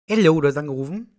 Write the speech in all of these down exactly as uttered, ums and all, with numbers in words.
Hello, du hast angerufen.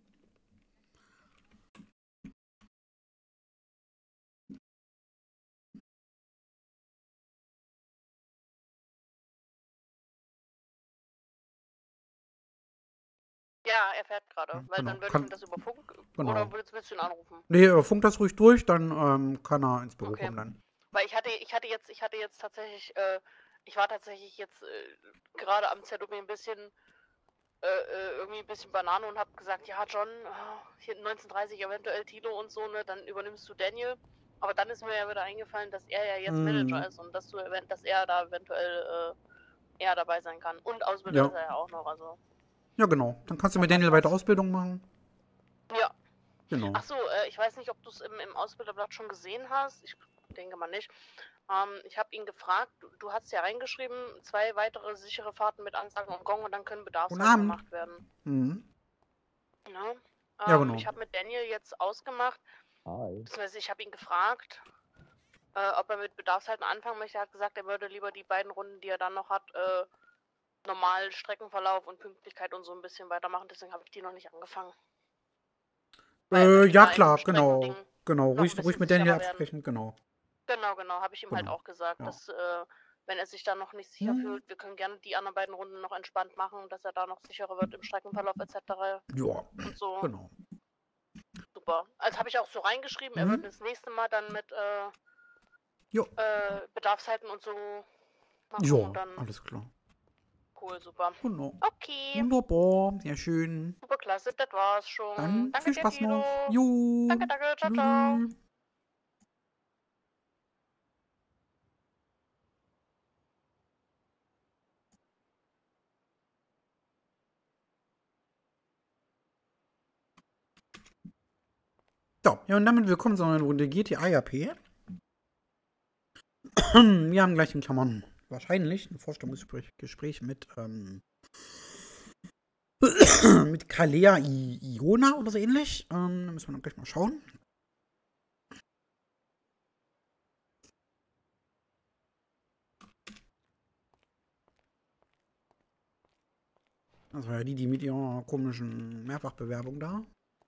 Ja, er fährt gerade, Ja, weil genau. dann würde ich Kann, ihm das über Funk genau. oder willst, willst du ihn anrufen? Nee, äh, funk das ruhig durch, dann ähm, kann er ins Büro Okay. kommen dann. Weil ich hatte, ich hatte jetzt, ich hatte jetzt tatsächlich, äh, ich war tatsächlich jetzt äh, gerade am Z O B ein bisschen, äh, äh, irgendwie ein bisschen Banane und habe gesagt, ja John, oh, hier neunzehnhundertdreißig eventuell Tilo und so, ne, dann übernimmst du Daniel. Aber dann ist mir ja wieder eingefallen, dass er ja jetzt Manager Mhm. ist und dass du, event- dass er da eventuell äh, eher dabei sein kann. Und Ausbilder Ja. ist er ja auch noch, also Ja, genau. Dann kannst du dann mit passt Daniel weiter das. Ausbildung machen. Ja. Genau. Ach so, äh, ich weiß nicht, ob du es im, im Ausbilderblatt schon gesehen hast. Ich denke mal nicht. Ähm, ich habe ihn gefragt, du, du hast ja reingeschrieben, zwei weitere sichere Fahrten mit Ansagen und Gong und dann können Guten Bedarfshalten Abend. gemacht werden. Mhm. Ja, Ja, ähm, genau. ich habe mit Daniel jetzt ausgemacht, Hi. beziehungsweise ich habe ihn gefragt, äh, ob er mit Bedarfshalten anfangen möchte. Er hat gesagt, er würde lieber die beiden Runden, die er dann noch hat, äh, normal Streckenverlauf und Pünktlichkeit und so ein bisschen weitermachen. Deswegen habe ich die noch nicht angefangen. Weil er Äh, möchte ja, da in dem klar, Streckending genau. Genau. noch ein Ruhig, ruhig bisschen mit Daniel sicherer werden. absprechen, genau. Genau, genau, habe ich ihm halt Genau. auch gesagt, Ja. dass, äh, wenn er sich da noch nicht sicher Hm. fühlt, wir können gerne die anderen beiden Runden noch entspannt machen, dass er da noch sicherer wird im Streckenverlauf et cetera Ja, und so. genau. Super. Also habe ich auch so reingeschrieben, er wird Mhm. das nächste Mal dann mit äh, Jo. äh, Bedarfshalten und so machen und Ja, dann alles klar. cool, super. Genau. Okay, Wunderbar. Sehr schön. super klasse, das war's schon. Dann Danke viel dir, Spaß noch. Tilo. Jo. Danke, danke, ciao, ciao. Tschüss. So, ja, und damit willkommen zu einer Runde G T A R P. Wir haben gleich in Klammern wahrscheinlich ein Vorstellungsgespräch Gespräch mit, ähm, mit Kalea I Iona oder so ähnlich. Ähm, da müssen wir dann gleich mal schauen. Das war ja die, die mit ihrer komischen Mehrfachbewerbung da.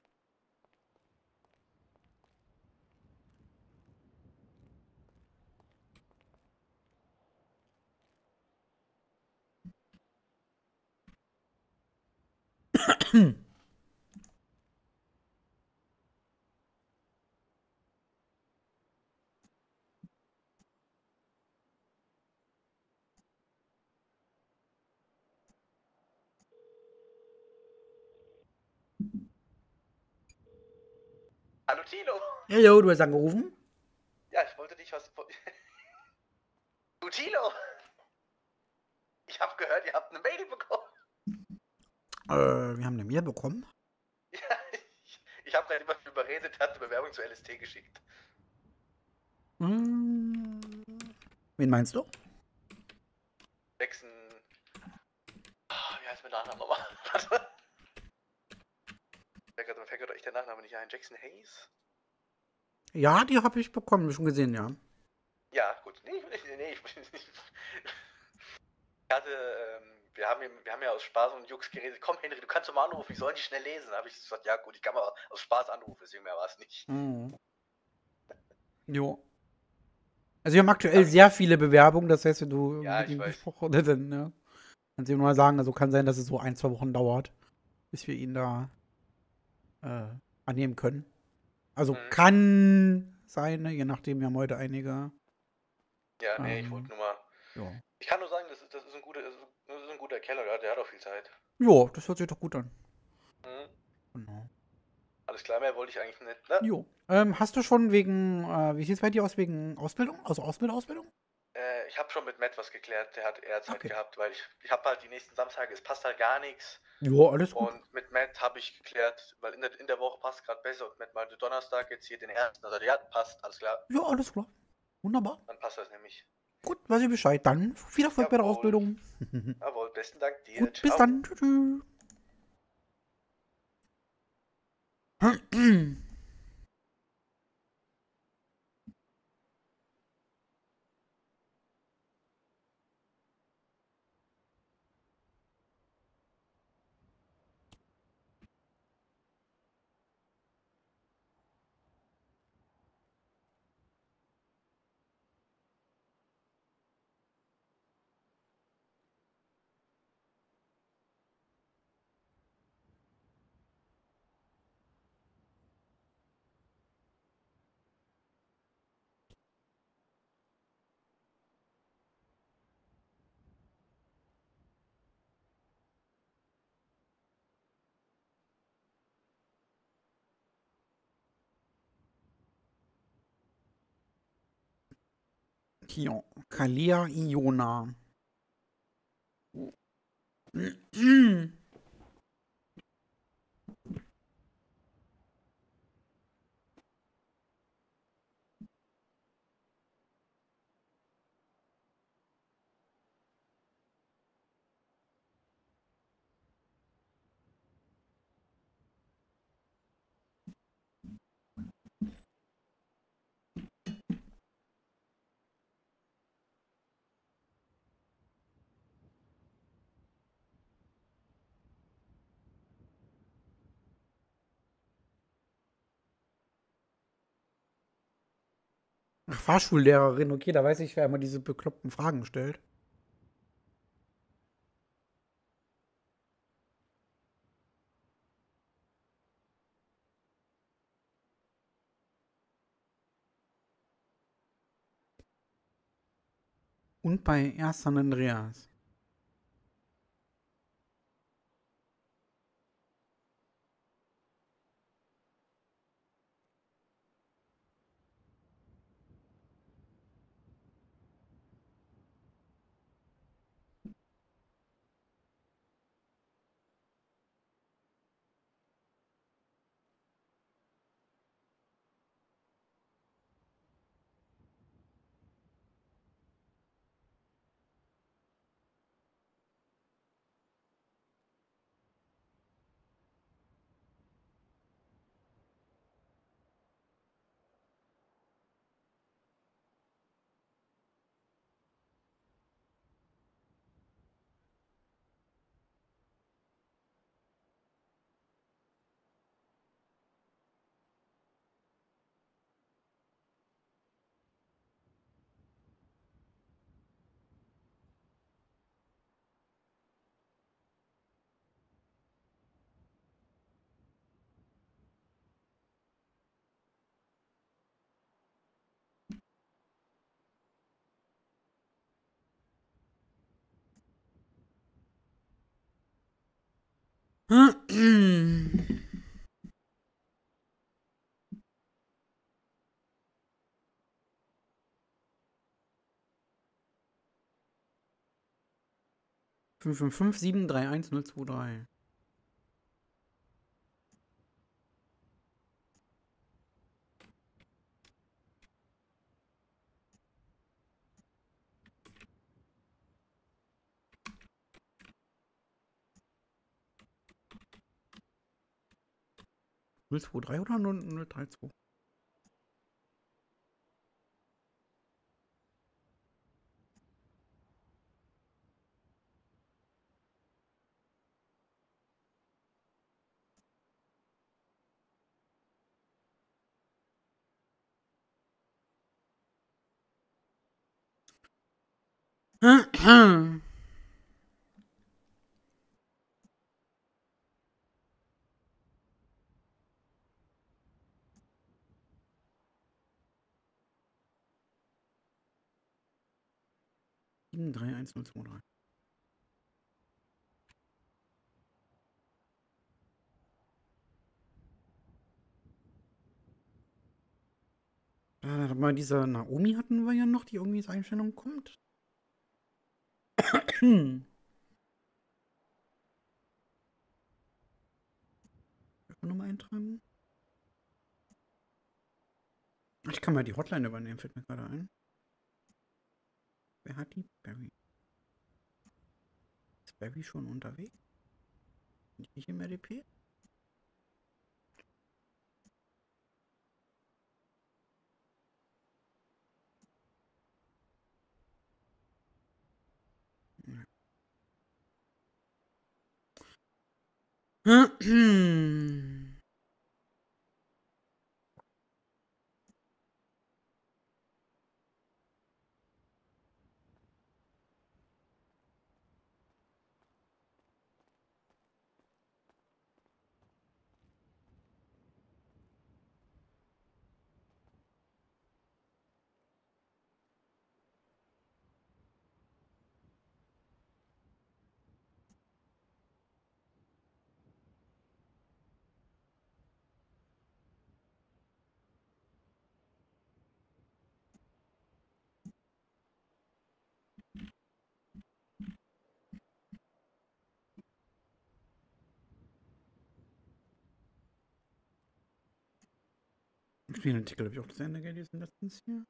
Hallo Tilo. Hello, du hast angerufen? Ja, ich wollte dich was... Du Tilo! Ich habe gehört, ihr habt eine Mail bekommen. Äh, wir haben eine Mail bekommen. Ja, ich, ich habe gerade jemanden überredet, der hat eine Bewerbung zu L S T geschickt. Hm. Wen meinst du? Jackson... Oh, wie heißt mein Nachname nochmal? Warte. Mir fällt gerade echt der Nachname nicht ein. Jackson Hayes? Ja, die habe ich bekommen, schon gesehen, ja. Ja, gut. Nee, nee, nee. Ich, ich hatte... Ähm, wir, haben, wir haben ja aus Spaß und Jux geredet. Komm, Henry, du kannst doch mal anrufen. Ich soll die schnell lesen. Da habe ich gesagt, ja gut, ich kann mal aus Spaß anrufen. Deswegen mehr war es nicht. Mhm. Jo. Also wir haben aktuell Hab ich- sehr viele Bewerbungen, das heißt, wenn du Ja, mit ich ihm weiß. gesprochen hast, dann ja, kannst du ihm nur mal sagen, also kann sein, dass es so ein, zwei Wochen dauert, bis wir ihn da äh, annehmen können. Also Mhm. kann sein, ne? Je nachdem, wir haben heute einige. Ja, nee, Ähm, ich wollte nur mal... ja. Ich kann nur sagen, das ist, das ist, ein, guter, das ist ein guter Kerl, der, der hat auch viel Zeit. Jo, das hört sich doch gut an. Mhm. Genau. Alles klar, mehr wollte ich eigentlich nicht, ne? Jo. Ähm, hast du schon wegen, äh, wie sieht es bei dir aus, wegen Ausbildung? Also Ausbilder, Ausbildung? Äh, ich habe schon mit Matt was geklärt, der hat eher Zeit Okay. gehabt, weil ich, ich habe halt die nächsten Samstage, es passt halt gar nichts. Jo, alles gut. Und mit Matt habe ich geklärt, weil in der, in der Woche passt gerade besser und Matt meinte Donnerstag jetzt hier den ersten. Also ja, passt, alles klar, Ja, alles klar. Wunderbar. dann passt das nämlich. Gut, weiß ich Bescheid. Dann viel Erfolg bei der Jawohl, Ausbildung. jawohl, besten Dank dir, Gut, bis ciao. dann. Tschüss. Tschüss. Hier, Kalia Iona. Ach, Fahrschullehrerin, okay, da weiß ich, wer immer diese bekloppten Fragen stellt. Und bei Erst San Andreas. fünf fünf fünf sieben drei eins null zwei drei. null zwei drei oder null drei zwei? sieben drei eins null zwei drei. Äh, mal diese Naomi hatten wir ja noch, die irgendwie ins Einstellung kommt. Hm. Nochmal eintragen. Ich kann mal die Hotline übernehmen, fällt mir gerade ein. Wer hat die? Barry. Ist Barry schon unterwegs? Nicht im R D P? Den Artikel habe ich auch zu Ende gelesen letztens hier.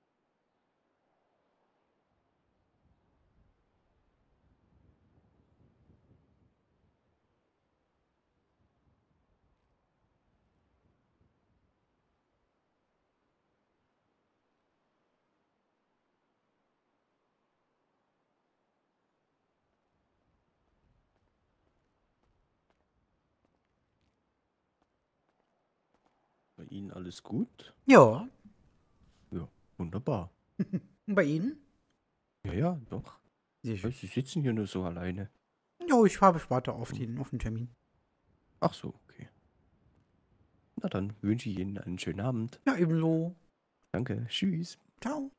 Bei Ihnen alles gut? Ja. Ja, wunderbar. Und bei Ihnen? Ja, ja, doch. Sehr schön. Sie sitzen hier nur so alleine. Ja, ich habe ich warte auf den, auf den Termin. Ach so, okay. Na dann wünsche ich Ihnen einen schönen Abend. Ja, ebenso. Danke, tschüss. Ciao.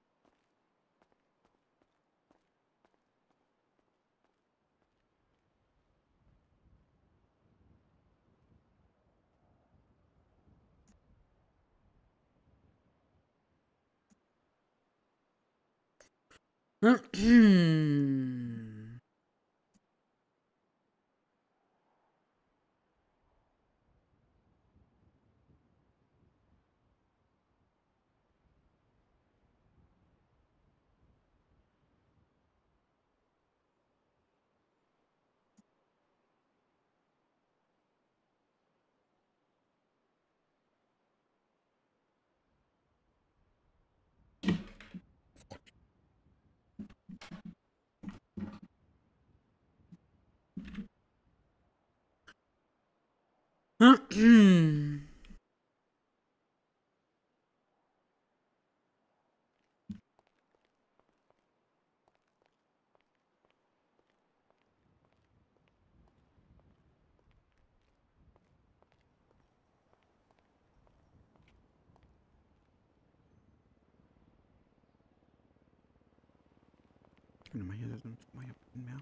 Mal hier setzen, mal hier mehr.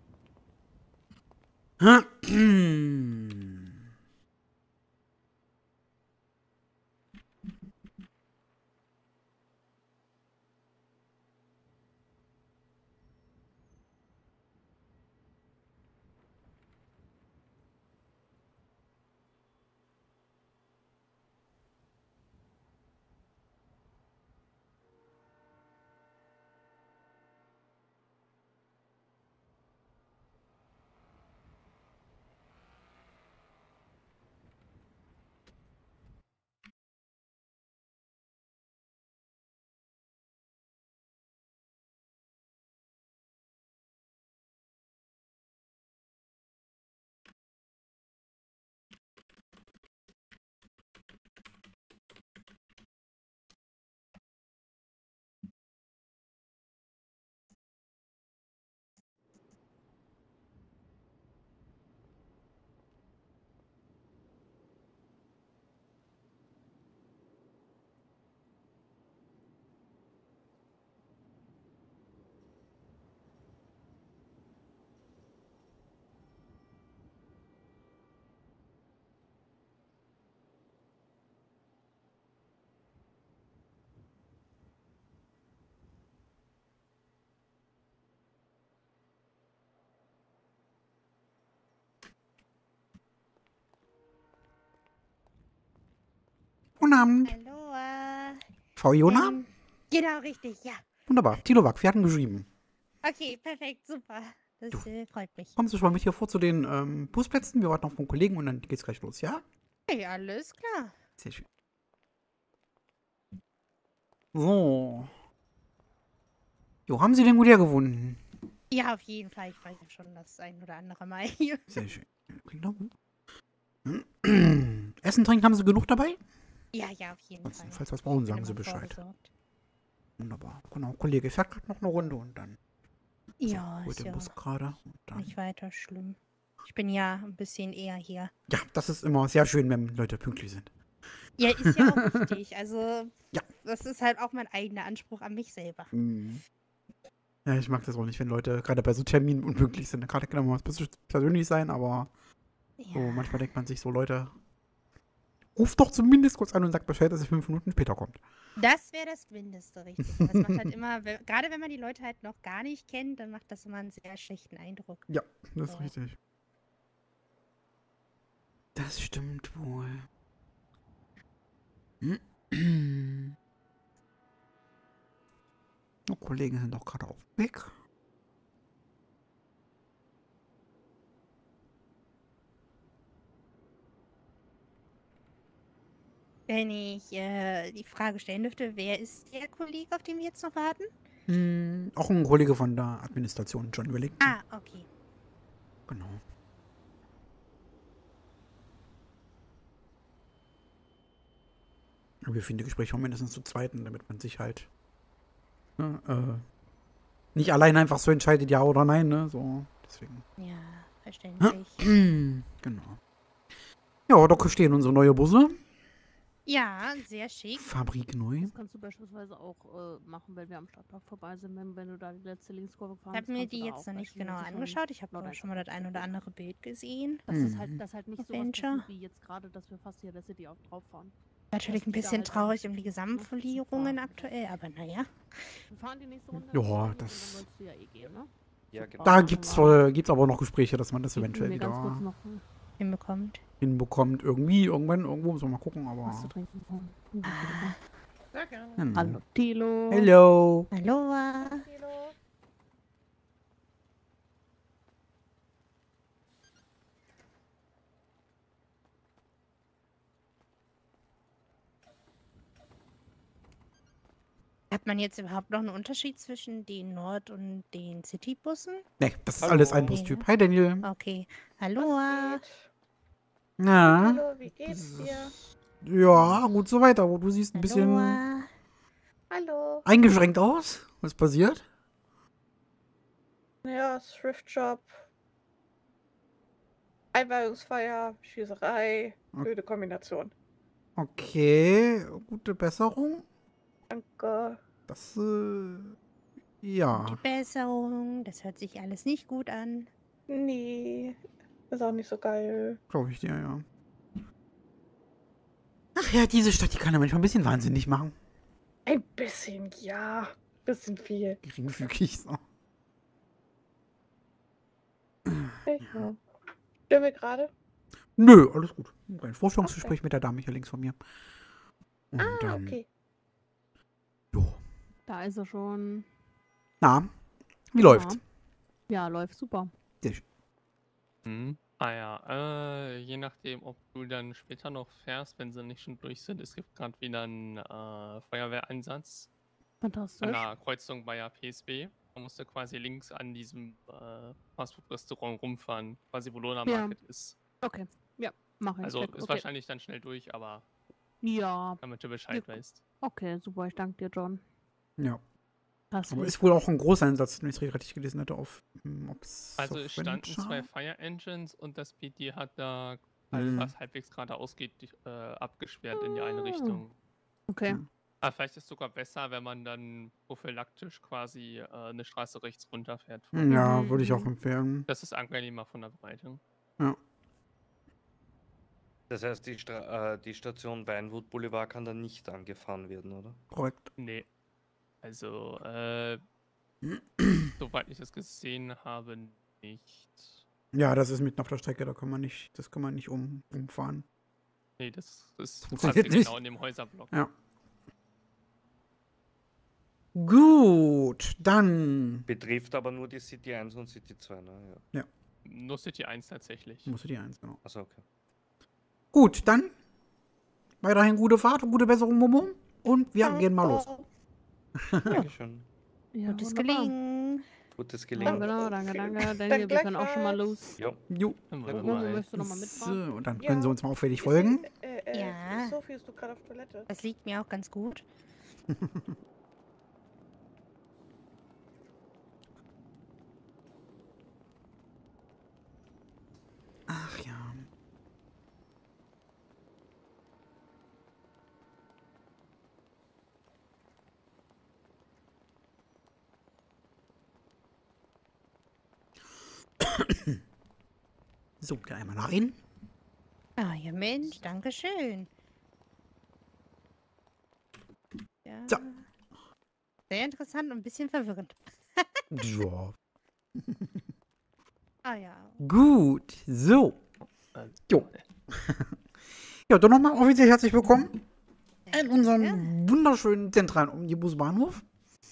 Guten Abend. Hallo. Äh, Frau Jona? ähm, genau, richtig, ja. Wunderbar. Tilowak, wir hatten geschrieben. Okay, perfekt, super. Das Du. äh, freut mich. Kommen Sie schon mal mit hier vor zu den ähm, Busplätzen. Wir warten auf einen Kollegen und dann geht's gleich los, ja? Hey, alles klar. Sehr schön. So. Jo, haben Sie den gut hergefunden? Ja, auf jeden Fall. Ich war ja schon das ein oder andere Mal hier. Sehr schön. Klingt auch gut. Essen, trinken haben Sie genug dabei? Ja, ja, auf jeden Ansonsten, Fall. falls was brauchen, Ich bin sagen Sie immer Bescheid. vorgesorgt. Wunderbar. Genau, Kollege fährt gerade noch eine Runde und dann Ja, holt ist den ja Bus gerade. und dann- nicht weiter schlimm. Ich bin ja ein bisschen eher hier. Ja, das ist immer sehr schön, wenn Leute pünktlich sind. Ja, ist ja auch wichtig. Also, Ja. das ist halt auch mein eigener Anspruch an mich selber. Mhm. Ja, ich mag das auch nicht, wenn Leute gerade bei so Terminen unpünktlich sind. Gerade kann man was bisschen persönlich sein, aber Ja. so manchmal denkt man sich so, Leute, ruft doch zumindest kurz an und sagt Bescheid, dass ihr fünf Minuten später kommt. Das wäre das Mindeste, richtig. Aber es macht halt immer, wenn- gerade wenn man die Leute halt noch gar nicht kennt, dann macht das immer einen sehr schlechten Eindruck. Ja, das ist Ja. richtig. Das stimmt wohl. Hm. Die Kollegen sind doch gerade auf dem Weg. Wenn ich äh, die Frage stellen dürfte, wer ist der Kollege, auf den wir jetzt noch warten? Hm, auch ein Kollege von der Administration, John Wellington. Ah, okay. Genau. Wir führen die Gespräche auch mindestens zu zweiten, damit man sich halt ne, äh, nicht allein einfach so entscheidet, ja oder nein, ne? So, deswegen. Ja, verständlich. Genau. Ja, da stehen unsere neue Busse. Ja, sehr schick. Fabrik neu. Das kannst du beispielsweise auch äh, machen, wenn wir am Stadtpark vorbei sind, wenn, wenn du da die letzte Linkskurve fahren Ich habe mir die jetzt noch nicht genau angeschaut. Ich habe aber schon mal das ein oder andere Bild gesehen. Das ist halt, das ist halt nicht so was Adventure. passiert wie jetzt gerade, dass wir fast hier der City auch drauf fahren. Natürlich Das ein geht da bisschen halt traurig dann um die noch Gesamtverlierungen super. aktuell, aber naja. Wir fahren die nächste Runde. Ja, und dann das- wolltest du ja eh gehen, ne? Ja, Super. genau. Da Machen gibt's, wir. äh, gibt's aber noch Gespräche, dass man das Gib eventuell mir ganz kurz wieder noch Hinbekommt. hinbekommt. Irgendwie, irgendwann, irgendwo, müssen wir mal gucken, was zu aber. trinken. holen. Ah, Sehr gerne. Genau. Hallo, Tilo. Hello. Aloha. Hat man jetzt überhaupt noch einen Unterschied zwischen den Nord- und den City-Bussen? Ne, das ist Hallo. alles ein Bustyp. Hi, Daniel. Okay. Aloha. Was geht? Na? Hallo, wie geht's dir? Ja, gut so weiter. Aber du siehst ein bisschen Aloha. Hallo. eingeschränkt aus. Was passiert? Ja, Thrift-Shop. Einweihungsfeier, Schießerei, Okay. blöde Kombination. Okay, gute Besserung. Danke. Das, äh, ja. Die Besserung. Das hört sich alles nicht gut an. Nee, ist auch nicht so geil. Glaube ich dir, ja. Ach ja, diese Stadt, die kann ja manchmal ein bisschen wahnsinnig machen. Ein bisschen, ja. Bisschen viel. Geringfügig so. Ja. Stimmen wir gerade? Nö, alles gut. Ein Vorstellungsgespräch mit der Dame hier links von mir. Und Ah, dann, okay. jo. Da ist er schon. Na, wie läuft's? Ja, läuft super. Sehr schön. Mhm. Ah ja, äh, je nachdem, ob du dann später noch fährst, wenn sie nicht schon durch sind. Es gibt gerade wieder einen äh, Feuerwehreinsatz an Fantastisch. der Kreuzung bei der P S B. Man musste quasi links an diesem äh, Fastfood-Restaurant rumfahren, quasi wo Lona Ja. Market ist. Okay, ja, mache ich. Also Check. ist okay. wahrscheinlich dann schnell durch, aber Ja, damit du Bescheid Ja, weißt. okay, super. Ich danke dir, John. Ja. Das Aber lieb. ist wohl auch ein Großeinsatz, wenn ich es richtig gelesen hatte, auf hm, ob's Also auf es standen Venture? zwei Fire Engines und das P D hat da, all, Mhm. was halbwegs geradeaus geht, die, äh, abgesperrt in die eine Ah. Richtung. Okay. Ja. Aber vielleicht ist es sogar besser, wenn man dann prophylaktisch quasi äh, eine Straße rechts runterfährt. Hm, Ja, Mhm, würde ich auch mhm. empfehlen. Das ist angenehmer von der Breite. Ja. Das heißt, die, Stra äh, die Station Vinewood Boulevard kann dann nicht angefahren werden, oder? Korrekt. Nee. Also, äh, soweit ich das gesehen habe, nicht. Ja, das ist mitten auf der Strecke, da kann man nicht, das kann man nicht um, umfahren. Nee, das ist funktioniert quasi nicht. genau in dem Häuserblock. Ja. Gut, dann Betrifft aber nur die City eins und City zwei, ne? Ja. Nur City eins tatsächlich. musst du die eins, genau. Achso, okay. Gut, dann weiterhin gute Fahrt und gute Besserung, Momo. Und wir gehen mal los. Dankeschön. Ja, Gutes wunderbar. Gelingen. Gutes Ja, Gelingen. genau, danke, Vielen danke. Dank Daniel, wir können auch schon mal gleichfalls. los. Jo. Jo. Dann Ja, wollen gut. wir Momo, mal. möchtest du nochmal mitfahren? So, und dann Ja. können sie uns mal auffällig folgen. Äh, äh, Ja. Sophie, ist du gerade auf Toilette? Das liegt mir auch ganz gut. Ach ja. So, dann einmal rein. Ah, ja Mensch, danke schön. Ja. So. Sehr interessant und ein bisschen verwirrend. Ja. Ah ja. Gut, so. Jo. Ja, dann nochmal offiziell herzlich willkommen. in Danke, unserem danke. wunderschönen zentralen Omnibusbahnhof.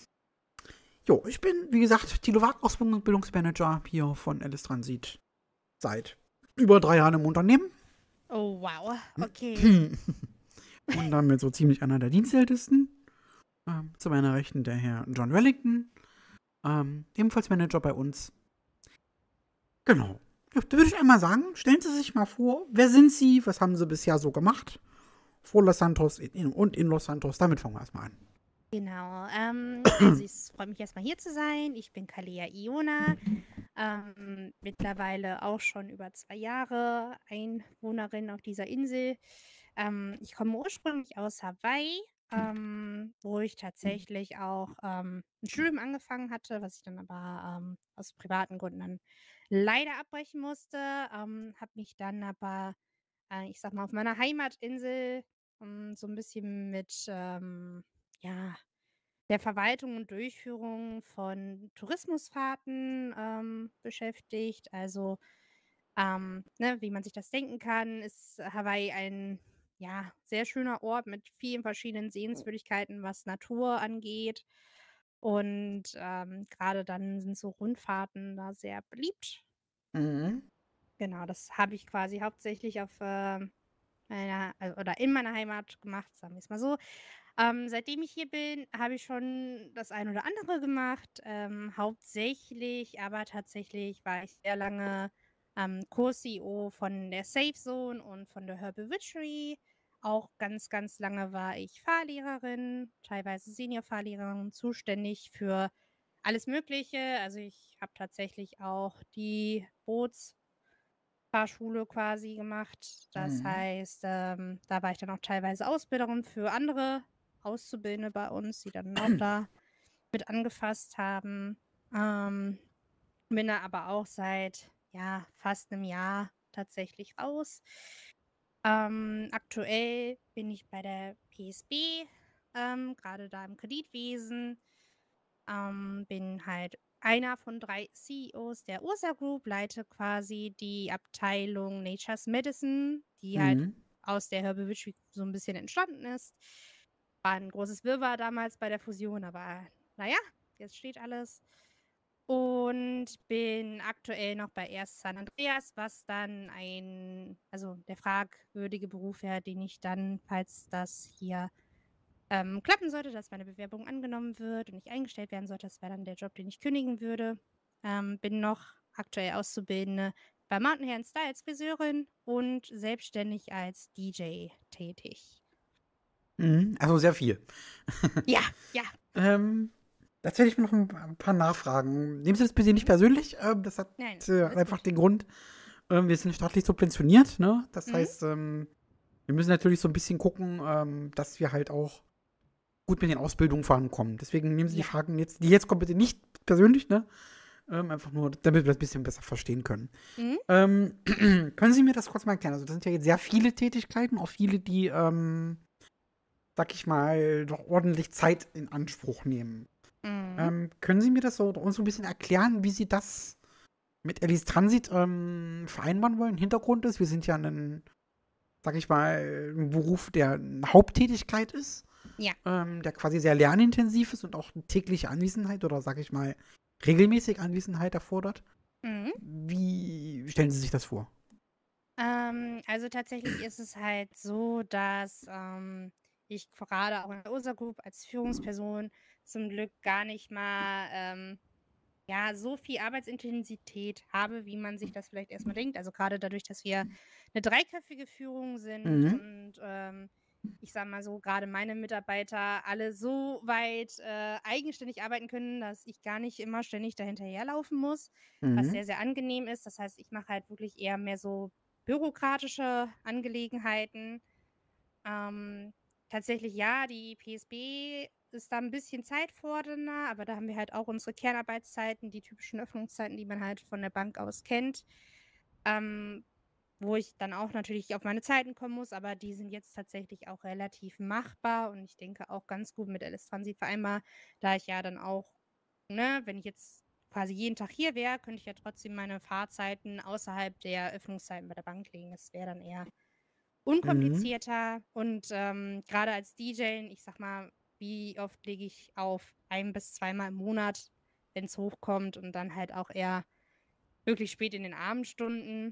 Jo, ich bin, wie gesagt, Thilo Wag, Ausbildungs- und Bildungsmanager hier von Alice Transit. Seit über drei Jahren im Unternehmen. Oh, wow. Okay. Und damit so ziemlich einer der Dienstältesten. Ähm, zu meiner Rechten der Herr John Wellington. Ähm, ebenfalls Manager bei uns. Genau. Ja, da würde ich einmal sagen, stellen Sie sich mal vor, wer sind Sie, was haben Sie bisher so gemacht? Vor Los Santos in, und in Los Santos. Damit fangen wir erstmal an. Genau. Ähm, also ich freue mich erstmal hier zu sein. Ich bin Kalea Iona. Ähm, mittlerweile auch schon über zwei Jahre Einwohnerin auf dieser Insel. Ähm, ich komme ursprünglich aus Hawaii, ähm, wo ich tatsächlich auch ähm, ein Studium angefangen hatte, was ich dann aber ähm, aus privaten Gründen dann leider abbrechen musste. Ähm, habe mich dann aber, äh, ich sag mal, auf meiner Heimatinsel ähm, so ein bisschen mit ähm, ja, der Verwaltung und Durchführung von Tourismusfahrten ähm, beschäftigt. Also, ähm, ne, wie man sich das denken kann, ist Hawaii ein ja, sehr schöner Ort mit vielen verschiedenen Sehenswürdigkeiten, was Natur angeht. Und ähm, gerade dann sind so Rundfahrten da sehr beliebt. Mhm. Genau, das habe ich quasi hauptsächlich auf ähm, meiner, also, oder in meiner Heimat gemacht, sagen wir es mal so. Ähm, seitdem ich hier bin, habe ich schon das ein oder andere gemacht. Ähm, hauptsächlich, aber tatsächlich war ich sehr lange ähm, Co-C E O von der Safe Zone und von der Herbal Witchery. Auch ganz, ganz lange war ich Fahrlehrerin, teilweise Senior-Fahrlehrerin, zuständig für alles Mögliche. Also ich habe tatsächlich auch die Bootsfahrschule quasi gemacht. Das Mhm. heißt, ähm, da war ich dann auch teilweise Ausbilderin für andere Auszubildende bei uns, die dann auch da mit angefasst haben. Ähm, bin da aber auch seit ja, fast einem Jahr tatsächlich raus. Ähm, aktuell bin ich bei der P S B, ähm, gerade da im Kreditwesen. Ähm, bin halt einer von drei C E Os der Ursa Group, leite quasi die Abteilung Nature's Medicine, die halt Mhm. aus der Herbal Witchery so ein bisschen entstanden ist. War ein großes Wirrwarr damals bei der Fusion, aber naja, jetzt steht alles. Und bin aktuell noch bei Erst San Andreas, was dann ein, also der fragwürdige Beruf wäre, den ich dann, falls das hier ähm, klappen sollte, dass meine Bewerbung angenommen wird und ich eingestellt werden sollte, das wäre dann der Job, den ich kündigen würde. Ähm, bin noch aktuell Auszubildende bei Mountain Hair Style als Friseurin und selbstständig als D J tätig. Mhm. Also sehr viel. Ja, ja. ähm, Jetzt hätte ich noch ein ein paar Nachfragen. Nehmen Sie das bitte nicht persönlich. Ähm, das hat Nein, äh, alles einfach gut. den Grund, ähm, wir sind staatlich subventioniert. Ne? Das Mhm. heißt, ähm, wir müssen natürlich so ein bisschen gucken, ähm, dass wir halt auch gut mit den Ausbildungen vorankommen. Deswegen nehmen Sie die Ja. Fragen jetzt, die jetzt kommen, bitte nicht persönlich, ne? Ähm, einfach nur, damit wir das ein bisschen besser verstehen können. Mhm. Ähm, können Sie mir das kurz mal erklären? Also, das sind ja jetzt sehr viele Tätigkeiten, auch viele, die, ähm, sag ich mal, doch ordentlich Zeit in Anspruch nehmen. Mhm. Ähm, können Sie mir das so uns so ein bisschen erklären, wie Sie das mit Alice Transit ähm, vereinbaren wollen? Hintergrund ist, wir sind ja ein, sag ich mal, ein Beruf, der eine Haupttätigkeit ist. Ja. Ähm, der quasi sehr lernintensiv ist und auch eine tägliche Anwesenheit oder, sag ich mal, regelmäßig Anwesenheit erfordert. Mhm. Wie stellen Sie sich das vor? Ähm, also tatsächlich ist es halt so, dass ähm, ich gerade auch in der Ursa Group als Führungsperson zum Glück gar nicht mal ähm, ja, so viel Arbeitsintensität habe, wie man sich das vielleicht erstmal denkt. Also gerade dadurch, dass wir eine dreiköpfige Führung sind Mhm. und ähm, ich sage mal so, gerade meine Mitarbeiter alle so weit äh, eigenständig arbeiten können, dass ich gar nicht immer ständig dahinterherlaufen muss, was Mhm. sehr, sehr angenehm ist. Das heißt, ich mache halt wirklich eher mehr so bürokratische Angelegenheiten. Ähm, tatsächlich ja, die P S B ist da ein bisschen zeitfordernder, aber da haben wir halt auch unsere Kernarbeitszeiten, die typischen Öffnungszeiten, die man halt von der Bank aus kennt, ähm, wo ich dann auch natürlich auf meine Zeiten kommen muss, aber die sind jetzt tatsächlich auch relativ machbar und ich denke auch ganz gut mit Alice Transit vereinbar, da ich ja dann auch, ne, wenn ich jetzt quasi jeden Tag hier wäre, könnte ich ja trotzdem meine Fahrzeiten außerhalb der Öffnungszeiten bei der Bank legen. Das wäre dann eher unkomplizierter und ähm, gerade als D J, ich sag mal, wie oft lege ich auf? Ein bis zweimal im Monat, wenn es hochkommt und dann halt auch eher wirklich spät in den Abendstunden.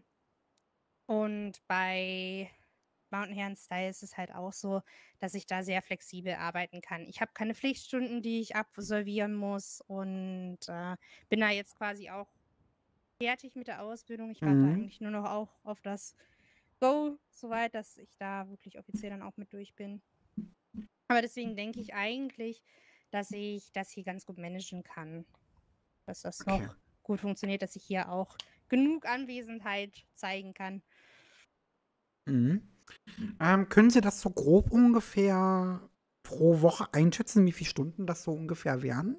Und bei Mountain Hair and Style ist es halt auch so, dass ich da sehr flexibel arbeiten kann. Ich habe keine Pflichtstunden, die ich absolvieren muss und äh, bin da jetzt quasi auch fertig mit der Ausbildung. Ich warte Mhm. eigentlich nur noch auch auf das Go, soweit, dass ich da wirklich offiziell dann auch mit durch bin. Aber deswegen denke ich eigentlich, dass ich das hier ganz gut managen kann. Dass das Okay. noch gut funktioniert, dass ich hier auch genug Anwesenheit zeigen kann. Mhm. Ähm, können Sie das so grob ungefähr pro Woche einschätzen, wie viele Stunden das so ungefähr wären?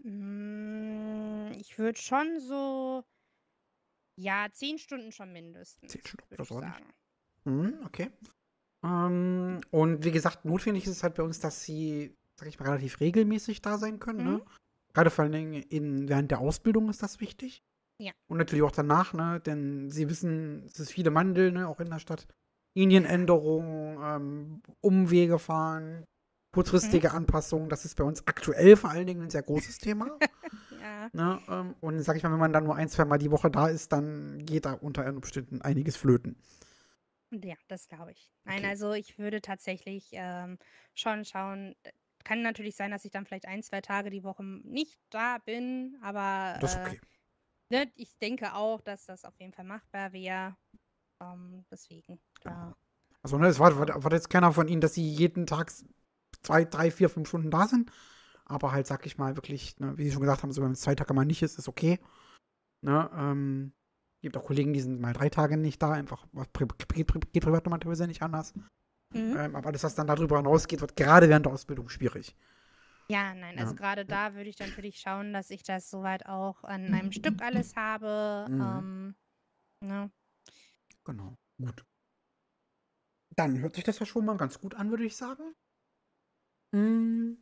Mm, Ich würde schon so, ja, zehn Stunden schon Zehn mindestens, Stunden, würde das ich ist ordentlich. sagen. Mhm, okay. Ähm, und wie gesagt, notwendig ist es halt bei uns, dass Sie, sag ich mal, relativ regelmäßig da sein können, Mhm. ne? Gerade vor allen Dingen in, während der Ausbildung ist das wichtig. Ja. Und natürlich auch danach, ne? Denn Sie wissen, es ist viele Mandel, ne? Auch in der Stadt. Linienänderungen, ähm, Umwege fahren, Mhm. kurzfristige Anpassungen. Das ist bei uns aktuell vor allen Dingen ein sehr großes Thema. Ja. Ne? Ähm, und sag ich mal, wenn man dann nur ein, zwei Mal die Woche da ist, dann geht da unter Umständen einiges flöten. Ja, das glaube ich. Nein, Okay. also ich würde tatsächlich ähm, schon schauen. äh, Kann natürlich sein, dass ich dann vielleicht ein, zwei Tage die Woche nicht da bin, aber Das ist äh, okay. ne, ich denke auch, dass das auf jeden Fall machbar wäre. Ähm, deswegen, Genau. da. Also, ne, es war, war, war jetzt keiner von Ihnen, dass Sie jeden Tag zwei, drei, vier, fünf Stunden da sind. Aber halt, sag ich mal, wirklich, ne, wie Sie schon gesagt haben, so wenn es zwei Tage mal nicht ist, ist okay. Ne, ähm, gibt auch Kollegen, die sind mal drei Tage nicht da, einfach was pri pri pri geht privat normalerweise nicht anders. Mhm. Ähm, aber alles, was dann darüber hinausgeht, wird gerade während der Ausbildung schwierig. Ja, nein, also Ja. gerade da würde ich natürlich schauen, dass ich das soweit auch an einem Stück alles habe. Mhm. Ähm, ne? Genau. Gut. Dann hört sich das ja schon mal ganz gut an, würde ich sagen. Mhm.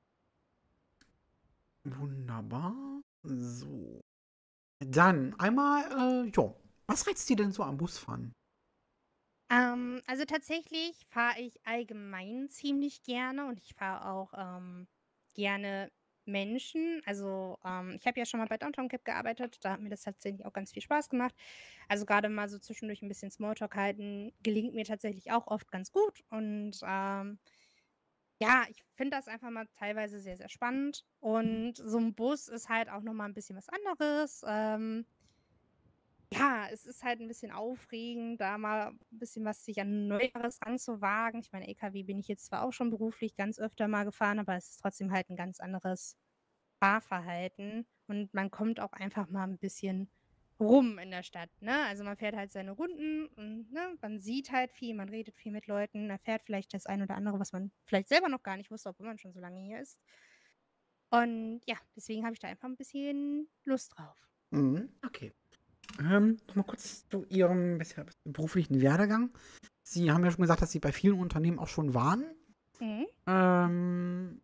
Wunderbar. So. Dann einmal, äh, ja. Was reizt Sie denn so am Busfahren? Ähm, also tatsächlich fahre ich allgemein ziemlich gerne und ich fahre auch ähm, gerne Menschen. Also ähm, ich habe ja schon mal bei Downtown Cap gearbeitet, da hat mir das tatsächlich auch ganz viel Spaß gemacht. Also gerade mal so zwischendurch ein bisschen Smalltalk halten, gelingt mir tatsächlich auch oft ganz gut. Und ähm, ja, ich finde das einfach mal teilweise sehr, sehr spannend. Und so ein Bus ist halt auch nochmal ein bisschen was anderes. Ähm, ja, es ist halt ein bisschen aufregend, da mal 'n bisschen was sich an Neueres ranzuwagen. Ich meine, L K W bin ich jetzt zwar auch schon beruflich ganz öfter mal gefahren, aber es ist trotzdem halt 'n ganz anderes Fahrverhalten und man kommt auch einfach mal 'n bisschen rum in der Stadt, ne? Also, man fährt halt seine Runden und, ne, man sieht halt viel, man redet viel mit Leuten, erfährt vielleicht das ein oder andere, was man vielleicht selber noch gar nicht wusste, obwohl man schon so lange hier ist. Und ja, deswegen habe ich da einfach 'n bisschen Lust drauf. Mhm, okay. Ähm, noch mal kurz zu Ihrem bisher beruflichen Werdegang. Sie haben ja schon gesagt, dass Sie bei vielen Unternehmen auch schon waren. Mhm. Ähm,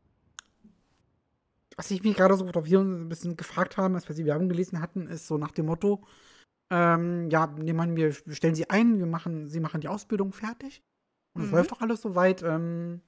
was ich mich gerade so oder wir uns ein bisschen gefragt haben, als wir die Werbung gelesen hatten, ist so nach dem Motto, ähm, ja, nehmen wir, wir stellen Sie ein, wir machen, Sie machen die Ausbildung fertig und es Mhm. läuft auch alles soweit. Ähm,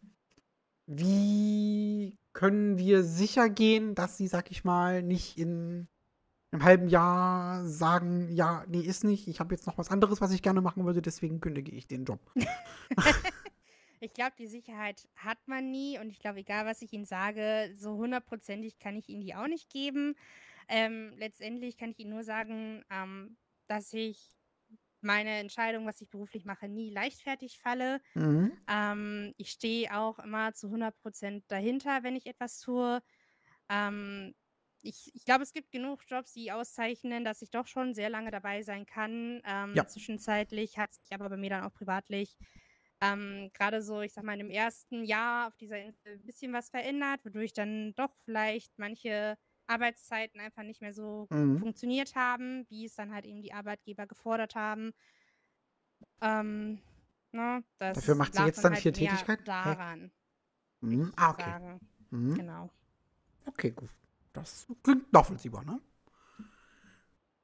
wie können wir sicher gehen, dass Sie, sag ich mal, nicht in einem halben Jahr sagen, ja, nee, ist nicht, ich habe jetzt noch was anderes, was ich gerne machen würde, deswegen kündige ich den Job. Ich glaube, die Sicherheit hat man nie und ich glaube, egal was ich Ihnen sage, so hundertprozentig kann ich Ihnen die auch nicht geben. Ähm, letztendlich kann ich Ihnen nur sagen, ähm, dass ich meine Entscheidung, was ich beruflich mache, nie leichtfertig falle. Mhm. Ähm, ich stehe auch immer zu hundert Prozent dahinter, wenn ich etwas tue. Ähm, ich ich glaube, es gibt genug Jobs, die auszeichnen, dass ich doch schon sehr lange dabei sein kann. Ja. Ähm, zwischenzeitlich hat sich aber bei mir dann auch privatlich ähm, grade so, ich sage mal, in dem ersten Jahr auf dieser Insel 'n bisschen was verändert, wodurch dann doch vielleicht manche Arbeitszeiten einfach nicht mehr so Mhm. funktioniert haben, wie es dann halt eben die Arbeitgeber gefordert haben. Ähm, ne, Dafür das macht sie lag jetzt dann dann halt vier mehr Tätigkeiten? Hä? daran, würde Mhm. ich Ah, okay. sagen. Mhm. Genau. Okay, gut. Das klingt nachvollziehbar, ne?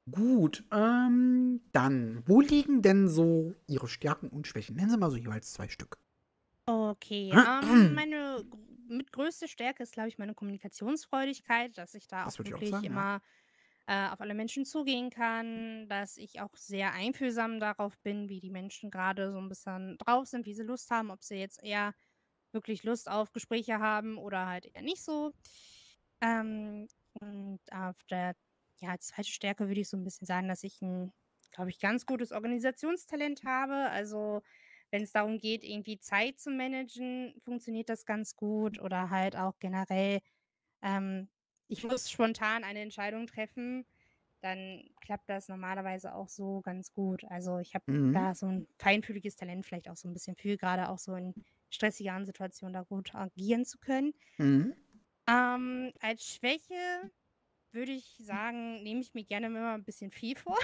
Gut, ähm, dann, wo liegen denn so Ihre Stärken und Schwächen? Nennen Sie mal so jeweils zwei Stück. Okay, ähm, meine gr mit größte Stärke ist, glaube ich, meine Kommunikationsfreudigkeit, dass ich da Das auch würde ich auch wirklich sagen, ja. immer, äh, auf alle Menschen zugehen kann, dass ich auch sehr einfühlsam darauf bin, wie die Menschen gerade so ein bisschen drauf sind, wie sie Lust haben, ob sie jetzt eher wirklich Lust auf Gespräche haben oder halt eher nicht so. Ähm, und auf der, ja, zweite Stärke würde ich so ein bisschen sagen, dass ich ein, glaube ich, ganz gutes Organisationstalent habe. Also, wenn es darum geht, irgendwie Zeit zu managen, funktioniert das ganz gut oder halt auch generell, ähm, ich muss spontan eine Entscheidung treffen, dann klappt das normalerweise auch so ganz gut. Also, ich habe Mhm. da so ein feinfühliges Talent vielleicht auch so ein bisschen für, gerade auch so in stressigeren Situationen da gut agieren zu können. Mhm. Ähm, als Schwäche würde ich sagen, nehme ich mir gerne immer ein bisschen viel vor,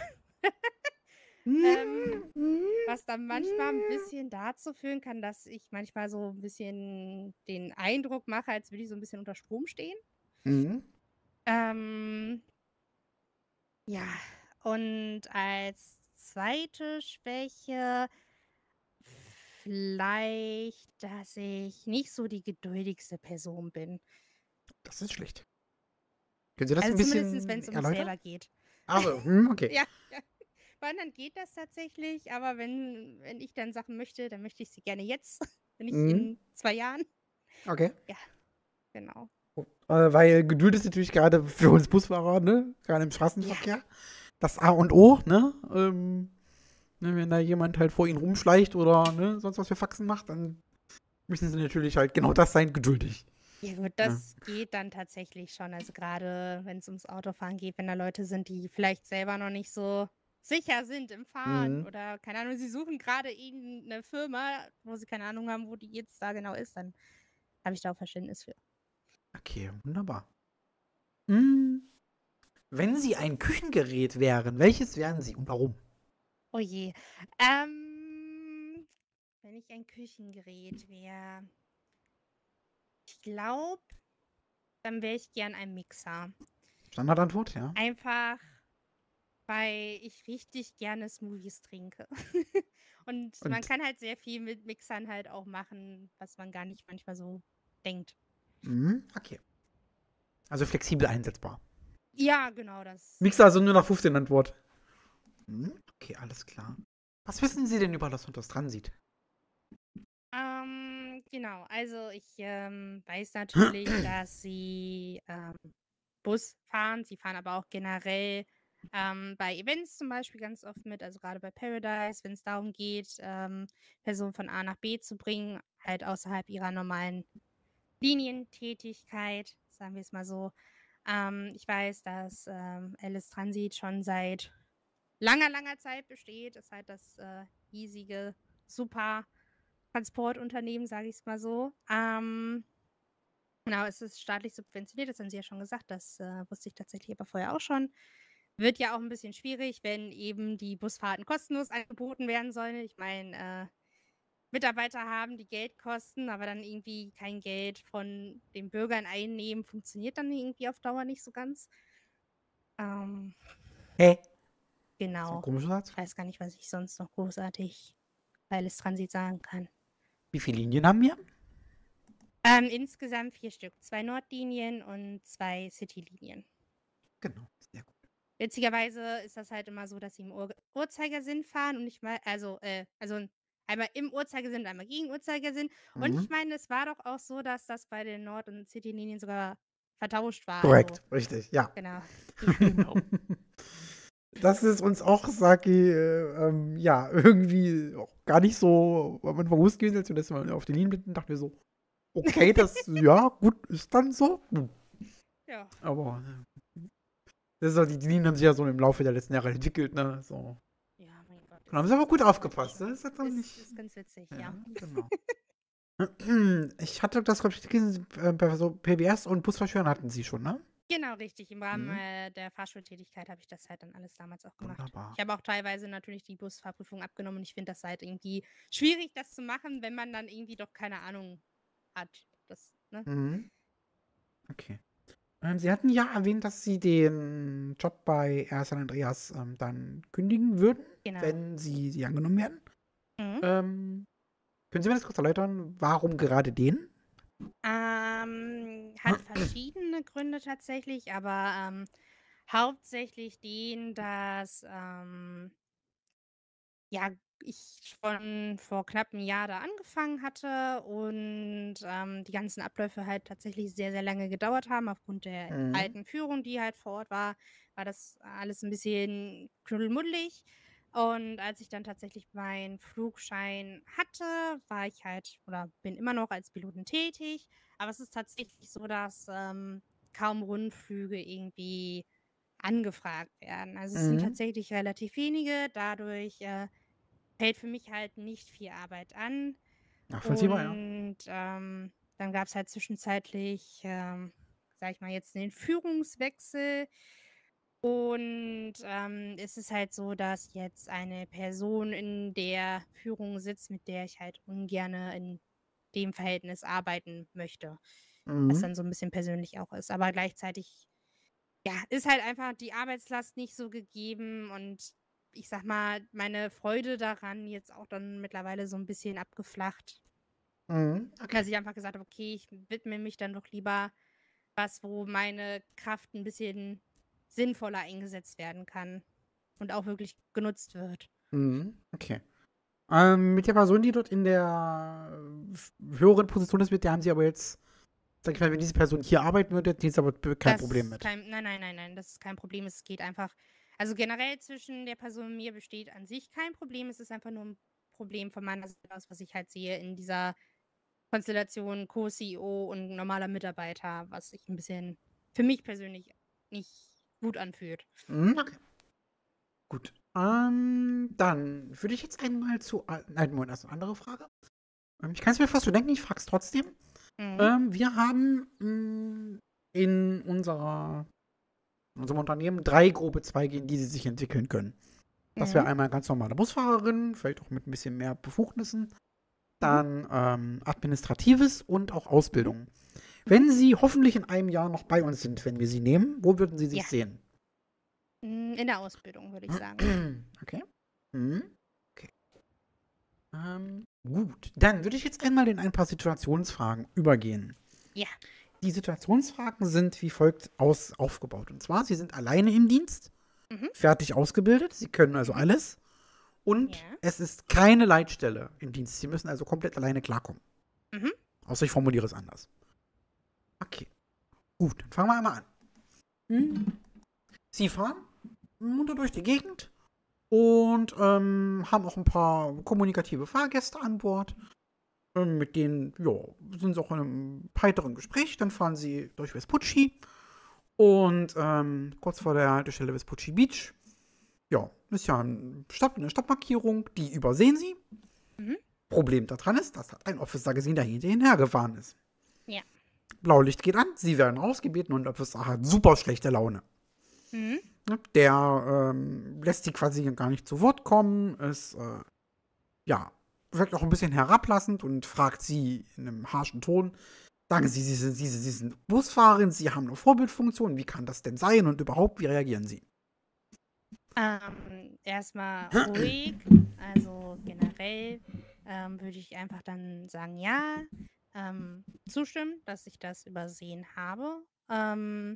ähm, Mhm. was dann manchmal ein bisschen dazu führen kann, dass ich manchmal so ein bisschen den Eindruck mache, als würde ich so ein bisschen unter Strom stehen. Mhm. Ähm, ja, und als zweite Schwäche vielleicht, dass ich nicht so die geduldigste Person bin. Das ist schlecht. Können Sie das Also ein zumindestens, bisschen wenn's um mich erläutern? selber geht. Ach so, hm, okay. Ja, ja. Bei anderen geht das tatsächlich, aber wenn wenn ich dann Sachen möchte, dann möchte ich sie gerne jetzt, und nicht Mhm. in zwei Jahren. Okay. Ja, genau. Äh, weil Geduld ist natürlich gerade für uns Busfahrer, ne, gerade im Ja. Straßenverkehr, das A und O, ne? Ähm, ne, wenn da jemand halt vor Ihnen rumschleicht oder ne, sonst was für Faxen macht, dann müssen Sie natürlich halt genau das sein, geduldig. Ja gut, Ne? das geht dann tatsächlich schon. Also gerade wenn es ums Autofahren geht, wenn da Leute sind, die vielleicht selber noch nicht so sicher sind im Fahren Mhm. oder, keine Ahnung, sie suchen gerade irgend 'ne Firma, wo sie keine Ahnung haben, wo die jetzt da genau ist, dann habe ich da auch Verständnis für. Okay, wunderbar. Hm, wenn Sie ein Küchengerät wären, welches wären Sie und warum? Oh je. Ähm, wenn ich ein Küchengerät wäre, ich glaube, dann wäre ich gern ein Mixer. Standardantwort, ja. Einfach, weil ich richtig gerne Smoothies trinke. Und man Und kann halt sehr viel mit Mixern halt auch machen, was man gar nicht manchmal so denkt. mhm, okay. Also flexibel einsetzbar. Ja, genau, das. Mixer also nur nach fünfzehn Antwort. Hm, okay, alles klar. Was wissen Sie denn über das Hund, das dran sieht? Ähm, genau, also ich ähm, weiß natürlich, dass sie ähm, Bus fahren. Sie fahren aber auch generell ähm, bei Events zum Beispiel ganz oft mit, also gerade bei Paradise, wenn es darum geht, ähm, Personen von A nach B zu bringen, halt außerhalb ihrer normalen Linientätigkeit, sagen wir es mal so. Ähm, ich weiß, dass ähm, Alice Transit schon seit langer, langer Zeit besteht. Das ist halt das äh, hiesige Super Transportunternehmen, sage ich es mal so. Ähm, genau, es ist staatlich subventioniert, das haben Sie ja schon gesagt, das äh, wusste ich tatsächlich aber vorher auch schon. Wird ja auch ein bisschen schwierig, wenn eben die Busfahrten kostenlos angeboten werden sollen. Ich meine, äh, Mitarbeiter haben, die Geld kosten, aber dann irgendwie kein Geld von den Bürgern einnehmen, funktioniert dann irgendwie auf Dauer nicht so ganz. Ähm, Hä? So ein genau. komischer Satz. Ich weiß gar nicht, was ich sonst noch großartig bei Alice Transit sagen kann. Wie viele Linien haben wir? Ähm, insgesamt vier Stück. Zwei Nordlinien und zwei Citylinien. Genau, sehr gut. Witzigerweise ist das halt immer so, dass sie im Ur Uhrzeigersinn fahren und ich meine, also, äh, also einmal im Uhrzeigersinn und einmal gegen Uhrzeigersinn. Und ich Mhm. meine, es war doch auch so, dass das bei den Nord- und Citylinien sogar vertauscht war. Korrekt, Also, richtig, ja. genau. Ja. Genau. Das ist uns auch, Saki, äh, ähm, ja, irgendwie auch gar nicht so am Anfang bewusst gewesen, als wir das mal auf die Linien blicken, dachten wir so, okay, das, ja, gut, ist dann so. Hm. Ja. Aber äh, das ist halt, die Linien haben sich ja so im Laufe der letzten Jahre entwickelt, ne? So. Ja, mein Gott. Da haben ist- sie aber ist gut auch aufgepasst, ne? Ist, jetzt auch Ist, nicht, ist ganz witzig, ja, ja. genau. Ich hatte das, glaube ich, gelesen, äh, bei so P B S und Busfahrschülern hatten sie schon, ne? Genau, richtig. Im Rahmen Mhm. äh, der Fahrschultätigkeit habe ich das halt dann alles damals auch gemacht. Wunderbar. Ich habe auch teilweise natürlich die Busfahrprüfung abgenommen und ich finde das halt irgendwie schwierig, das zu machen, wenn man dann irgendwie doch keine Ahnung hat. Das, ne? Mhm. Okay. Ähm, Sie hatten ja erwähnt, dass Sie den Job bei Air San Andreas ähm, dann kündigen würden, Genau. wenn Sie, Sie angenommen werden. Mhm. Ähm, können Sie mir das kurz erläutern, warum gerade den? Ähm, hat verschiedene Gründe tatsächlich, aber ähm, hauptsächlich den, dass ähm, ja, ich schon vor knapp 'n Jahr da angefangen hatte und ähm, die ganzen Abläufe halt tatsächlich sehr, sehr lange gedauert haben. Aufgrund der Mhm. alten Führung, die halt vor Ort war, war das alles ein bisschen kuddelmuddelig. Und als ich dann tatsächlich meinen Flugschein hatte, war ich halt oder bin immer noch als Pilotin tätig. Aber es ist tatsächlich so, dass ähm, kaum Rundflüge irgendwie angefragt werden. Also es sind Mhm. tatsächlich relativ wenige. Dadurch äh, fällt für mich halt nicht viel Arbeit an. Nachvollziehbar, ja. Und ähm, dann gab es halt zwischenzeitlich, ähm, sag ich mal, jetzt den Führungswechsel. Und ähm, es ist halt so, dass jetzt eine Person in der Führung sitzt, mit der ich halt ungerne in dem Verhältnis arbeiten möchte. Was Mhm. dann so ein bisschen persönlich auch ist. Aber gleichzeitig, ja, ist halt einfach die Arbeitslast nicht so gegeben und ich sag mal, meine Freude daran jetzt auch dann mittlerweile so ein bisschen abgeflacht, Mhm. Okay. dass ich einfach gesagt habe: „Okay, ich widme mich dann doch lieber was, wo meine Kraft ein bisschen sinnvoller eingesetzt werden kann und auch wirklich genutzt wird.“ Mhm. Okay. Ähm, mit der Person, die dort in der äh, f- höheren Position ist, mit der haben Sie aber jetzt, sag ich mal, wenn diese Person hier arbeiten würde, hätten Sie aber b- kein Das Problem ist mit. kein nein, nein, nein, nein, das ist kein Problem. Es geht einfach also, generell zwischen der Person und mir besteht an sich kein Problem. Es ist einfach nur 'n Problem von meiner Seite aus, was ich halt sehe in dieser Konstellation Co-C E O und normaler Mitarbeiter, was sich 'n bisschen für mich persönlich nicht gut anfühlt. Mhm. Okay. Gut. Ähm, dann würde ich jetzt einmal zu. a- Nein, Moment, erst eine andere Frage. Ähm, ich kann es mir fast so denken, ich frage es trotzdem. Mhm. Ähm, wir haben mh, in unserer, in unserem Unternehmen drei grobe Zweige, in die sie sich entwickeln können. Das wäre Mhm. einmal ganz normale Busfahrerin, vielleicht auch mit ein bisschen mehr Befugnissen. Mhm. Dann ähm, Administratives und auch Ausbildung. Mhm. Wenn Sie hoffentlich in einem Jahr noch bei uns sind, wenn wir Sie nehmen, wo würden Sie sich Ja. sehen? Hm, in der Ausbildung, würde ich sagen. Okay. Mhm. Okay. Ähm, gut. Dann würde ich jetzt einmal in ein paar Situationsfragen übergehen. Ja. Die Situationsfragen sind wie folgt aus, aufgebaut. Und zwar, Sie sind alleine im Dienst, Mhm. fertig ausgebildet, Sie können also Mhm. alles. Und Ja. es ist keine Leitstelle im Dienst. Sie müssen also komplett alleine klarkommen. Mhm. Außer ich formuliere es anders. Okay. Gut, dann fangen wir einmal an. Hm. Sie fahren munter durch die Gegend und ähm, haben auch ein paar kommunikative Fahrgäste an Bord. Ähm, mit denen, ja, sind sie auch in einem heiteren Gespräch. Dann fahren sie durch Vespucci und ähm, kurz vor der Haltestelle Vespucci Beach. Ja, ist ja ein Stopp, eine Stoppmarkierung, die übersehen sie. Mhm. Problem daran ist, dass hat ein Officer gesehen, der hinter ihnen hergefahren ist. Ja. Blaulicht geht an, sie werden rausgebeten und der Officer hat super schlechte Laune. Mhm. Ne, der ähm, lässt sie quasi gar nicht zu Wort kommen, ist, äh, ja, wirkt auch ein bisschen herablassend und fragt sie in einem harschen Ton, sagen Sie, Sie sind, Sie, Sie sind Busfahrerin, Sie haben eine Vorbildfunktion, wie kann das denn sein und überhaupt, wie reagieren Sie? Ähm, erst ruhig. Also, generell, ähm, würde ich einfach dann sagen, ja, ähm, zustimmen, dass ich das übersehen habe. Ähm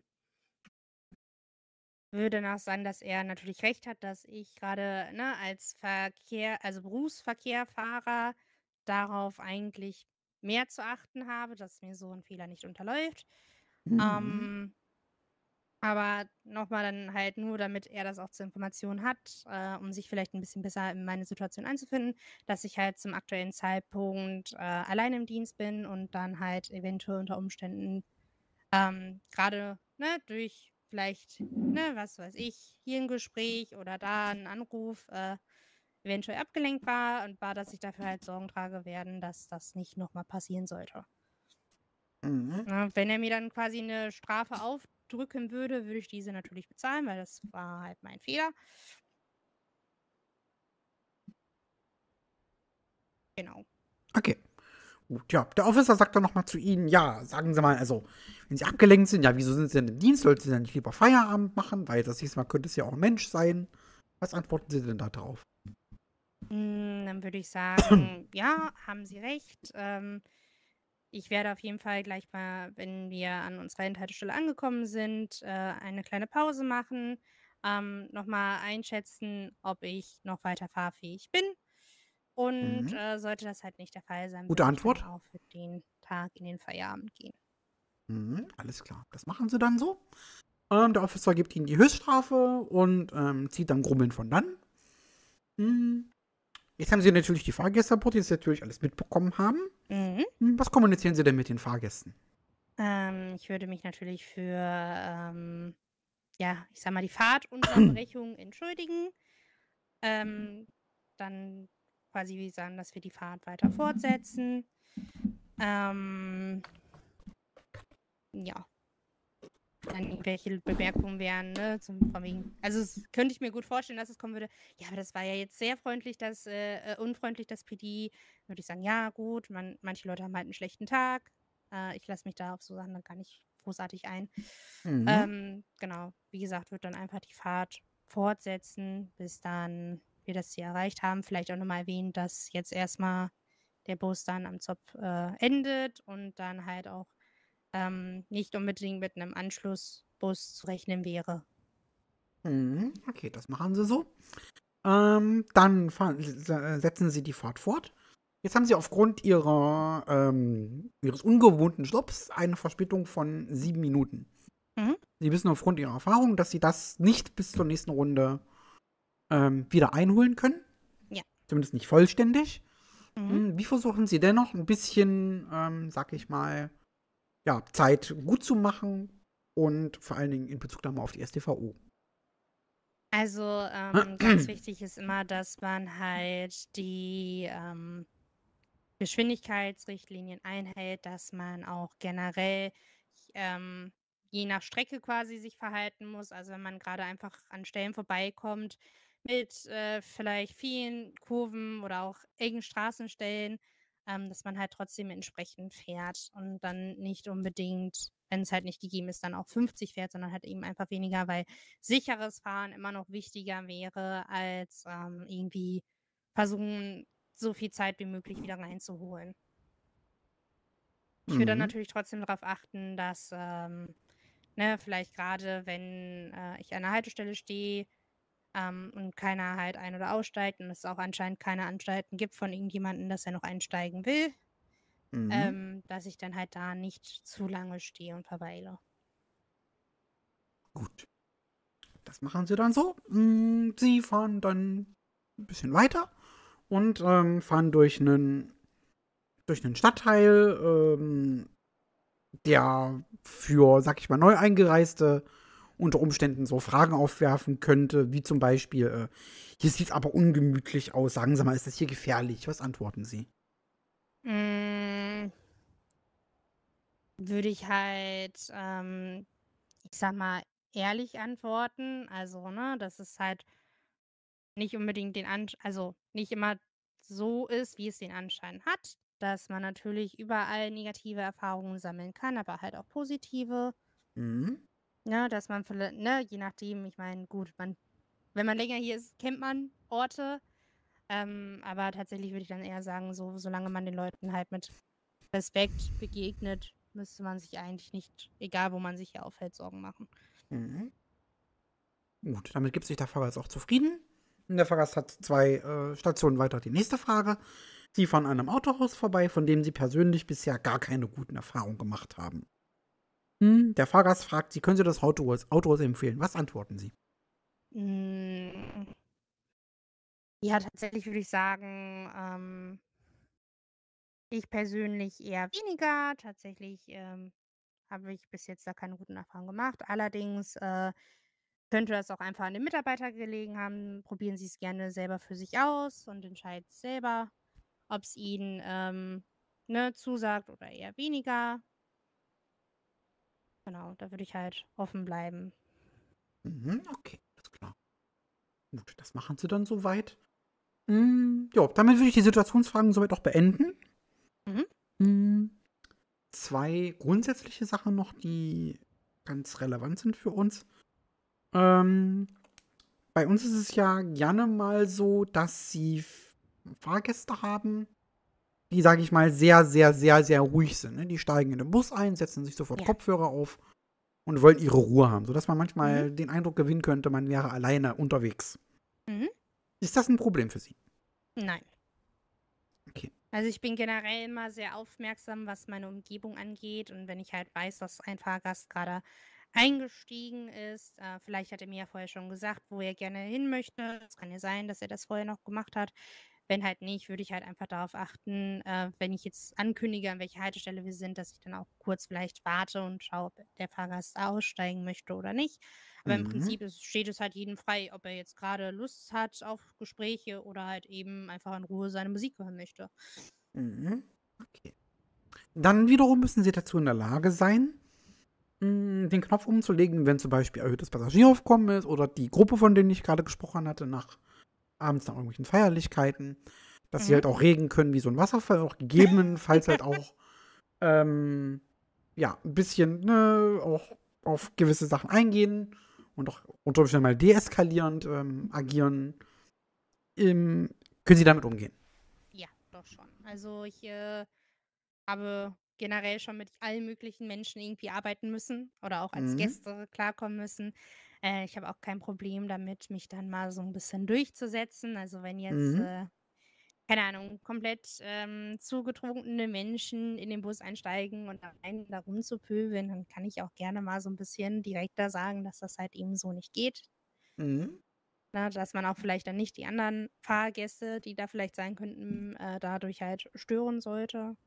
Würde dann auch sagen, dass er natürlich recht hat, dass ich gerade ne, als Verkehr also Berufsverkehrfahrer darauf eigentlich mehr zu achten habe, dass mir so ein Fehler nicht unterläuft. Mhm. Ähm, aber noch mal dann halt nur, damit er das auch zur Information hat, äh, um sich vielleicht ein bisschen besser in meine Situation einzufinden, dass ich halt zum aktuellen Zeitpunkt, äh, alleine im Dienst bin und dann halt eventuell unter Umständen ähm, grade, ne, durch vielleicht, ne, was weiß ich, hier ein Gespräch oder da ein Anruf, äh, eventuell abgelenkt war und war, dass ich dafür halt Sorgen trage werden, dass das nicht noch mal passieren sollte. Mhm. Ne, wenn er mir dann quasi eine Strafe aufdrücken würde, würde ich diese natürlich bezahlen, weil das war halt mein Fehler. Genau. Okay. Gut, ja. Der Officer sagt dann nochmal zu Ihnen, ja, sagen Sie mal, also, wenn Sie abgelenkt sind, ja, wieso sind Sie denn im Dienst? Sollten Sie dann nicht lieber Feierabend machen? Weil das nächste Mal könnte es ja auch ein Mensch sein. Was antworten Sie denn da drauf? Hm, dann würde ich sagen, ja, haben Sie recht. Ähm, ich werde auf jeden Fall gleich mal, wenn wir an unserer Endhaltestelle angekommen sind, äh, eine kleine Pause machen, ähm, nochmal einschätzen, ob ich noch weiter fahrfähig bin. Und Mhm. äh, sollte das halt nicht der Fall sein, Gute würde ich dann Antwort. auch für den Tag in den Feierabend gehen. Mhm, alles klar. Das machen Sie dann so. Ähm, der Officer gibt Ihnen die Höchststrafe und ähm, zieht dann grummelnd von dann. Hm. Jetzt haben Sie natürlich die Fahrgäste an Bord, die jetzt natürlich alles mitbekommen haben. Mhm. Hm, Was kommunizieren Sie denn mit den Fahrgästen? Ähm, ich würde mich natürlich für, ähm, ja, ich sag mal, die Fahrtunterbrechung entschuldigen. Ähm, dann quasi wie sagen, dass wir die Fahrt weiter fortsetzen. Ähm, ja, dann irgendwelche Bemerkungen wären, ne, zum, von wegen, also es könnte ich mir gut vorstellen, dass es kommen würde, ja, aber das war ja jetzt sehr freundlich, das, äh, äh, unfreundlich, das P D. Würde ich sagen, ja, gut, man, manche Leute haben halt einen schlechten Tag. Äh, ich lasse mich da auf so Sachen dann gar nicht großartig ein. Mhm. Ähm, genau, wie gesagt, wird dann einfach die Fahrt fortsetzen, bis dann wir das Ziel erreicht haben. Vielleicht auch nochmal erwähnen, dass jetzt erstmal der Bus dann am Zopf äh, endet und dann halt auch ähm, nicht unbedingt mit einem Anschlussbus zu rechnen wäre. Mhm. Okay, das machen Sie so. Ähm, dann fahren, se- setzen Sie die Fahrt fort. Jetzt haben Sie aufgrund ihrer, ähm, Ihres ungewohnten Jobs eine Verspätung von sieben Minuten. Mhm. Sie wissen aufgrund Ihrer Erfahrung, dass Sie das nicht bis zur nächsten Runde ähm, wieder einholen können. Ja. Zumindest nicht vollständig. Mhm. Hm, Wie versuchen Sie dennoch ein bisschen, ähm, sag ich mal, ja, Zeit gut zu machen und vor allen Dingen in Bezug dann mal auf die S T V O? Also ähm, ganz wichtig ist immer, dass man halt die ähm, Geschwindigkeitsrichtlinien einhält, dass man auch generell ähm, je nach Strecke quasi sich verhalten muss. Also wenn man gerade einfach an Stellen vorbeikommt mit äh, vielleicht vielen Kurven oder auch engen Straßenstellen, ähm, dass man halt trotzdem entsprechend fährt und dann nicht unbedingt, wenn es halt nicht gegeben ist, dann auch fünfzig fährt, sondern halt eben einfach weniger, weil sicheres Fahren immer noch wichtiger wäre, als ähm, irgendwie versuchen, so viel Zeit wie möglich wieder reinzuholen. Ich würde dann Mhm. natürlich trotzdem darauf achten, dass, ähm, ne, vielleicht gerade, wenn äh, ich an der Haltestelle stehe ähm, und keiner halt ein- oder aussteigt und es auch anscheinend keine Anstalten gibt von irgendjemandem, dass er noch einsteigen will, Mhm. ähm, dass ich dann halt da nicht zu lange stehe und verweile. Gut. Das machen Sie dann so. Hm, Sie fahren dann ein bisschen weiter und ähm, fahren durch einen durch einen Stadtteil, ähm, der für, sag ich mal, neu eingereiste unter Umständen so Fragen aufwerfen könnte, wie zum Beispiel, äh, hier sieht es aber ungemütlich aus. Sagen Sie mal, ist das hier gefährlich? Was antworten Sie? Mm, würde ich halt, ähm, ich sag mal, ehrlich antworten. Also, ne, dass es halt nicht unbedingt den Ansch also nicht immer so ist, wie es den Anschein hat, dass man natürlich überall negative Erfahrungen sammeln kann, aber halt auch positive, Mhm. ne, dass man vielleicht, ne, je nachdem, ich meine, gut, man, wenn man länger hier ist, kennt man Orte, ähm, aber tatsächlich würde ich dann eher sagen, so, solange man den Leuten halt mit Respekt begegnet, müsste man sich eigentlich nicht, egal wo man sich hier aufhält, Sorgen machen. Mhm. Gut, damit gibt sich der Fahrer jetzt auch zufrieden. Und der Fahrer hat zwei äh, Stationen weiter die nächste Frage. Sie fahren an einem Autohaus vorbei, von dem Sie persönlich bisher gar keine guten Erfahrungen gemacht haben. Hm, der Fahrgast fragt Sie, können Sie das Autohaus, Autohaus empfehlen? Was antworten Sie? Mm, ja, tatsächlich würde ich sagen, ähm, ich persönlich eher weniger. Tatsächlich ähm, habe ich bis jetzt da keine guten Erfahrungen gemacht. Allerdings äh, könnte das auch einfach an den Mitarbeiter gelegen haben. Probieren Sie es gerne selber für sich aus und entscheiden selber, ob es Ihnen ähm, ne, zusagt oder eher weniger. Genau, da würde ich halt offen bleiben. Mhm, okay, alles klar. Gut, das machen Sie dann soweit. Hm, ja, damit würde ich die Situationsfragen soweit auch beenden. Mhm. Hm, zwei grundsätzliche Sachen noch, die ganz relevant sind für uns. Ähm, bei uns ist es ja gerne mal so, dass sie F- Fahrgäste haben, die, sage ich mal, sehr, sehr, sehr, sehr ruhig sind. Ne? Die steigen in den Bus ein, setzen sich sofort Ja. Kopfhörer auf und wollen ihre Ruhe haben, sodass man Mhm. manchmal den Eindruck gewinnen könnte, man wäre alleine unterwegs. Mhm. Ist das ein Problem für Sie? Nein. Okay. Also ich bin generell immer sehr aufmerksam, was meine Umgebung angeht. Und wenn ich halt weiß, dass ein Fahrgast gerade eingestiegen ist, äh, vielleicht hat er mir ja vorher schon gesagt, wo er gerne hin möchte. Es kann ja sein, dass er das vorher noch gemacht hat. Wenn halt nicht, würde ich halt einfach darauf achten, äh, wenn ich jetzt ankündige, an welcher Haltestelle wir sind, dass ich dann auch kurz vielleicht warte und schaue, ob der Fahrgast aussteigen möchte oder nicht. Aber im Mhm. Prinzip ist, steht es halt jedem frei, ob er jetzt gerade Lust hat auf Gespräche oder halt eben einfach in Ruhe seine Musik hören möchte. Mhm. Okay. Dann wiederum müssen Sie dazu in der Lage sein, mh, den Knopf umzulegen, wenn zum Beispiel erhöhtes Passagieraufkommen ist oder die Gruppe, von denen ich gerade gesprochen hatte, nach abends nach irgendwelchen Feierlichkeiten, dass sie Mhm. halt auch regen können wie so ein Wasserfall, auch gegebenenfalls halt auch ähm, ja, ein bisschen ne, auch auf gewisse Sachen eingehen und auch unter Umständen mal deeskalierend ähm, agieren. Ähm, können Sie damit umgehen? Ja, doch schon. Also ich äh, habe generell schon mit allen möglichen Menschen irgendwie arbeiten müssen oder auch als Mhm. Gäste klarkommen müssen. Äh, ich habe auch kein Problem damit, mich dann mal so ein bisschen durchzusetzen. Also wenn jetzt, Mhm. äh, keine Ahnung, komplett ähm, zugetrunkene Menschen in den Bus einsteigen und einen da rumzupöbeln, dann kann ich auch gerne mal so ein bisschen direkter sagen, dass das halt eben so nicht geht. Mhm. Ne, dass man auch vielleicht dann nicht die anderen Fahrgäste, die da vielleicht sein könnten, äh, dadurch halt stören sollte.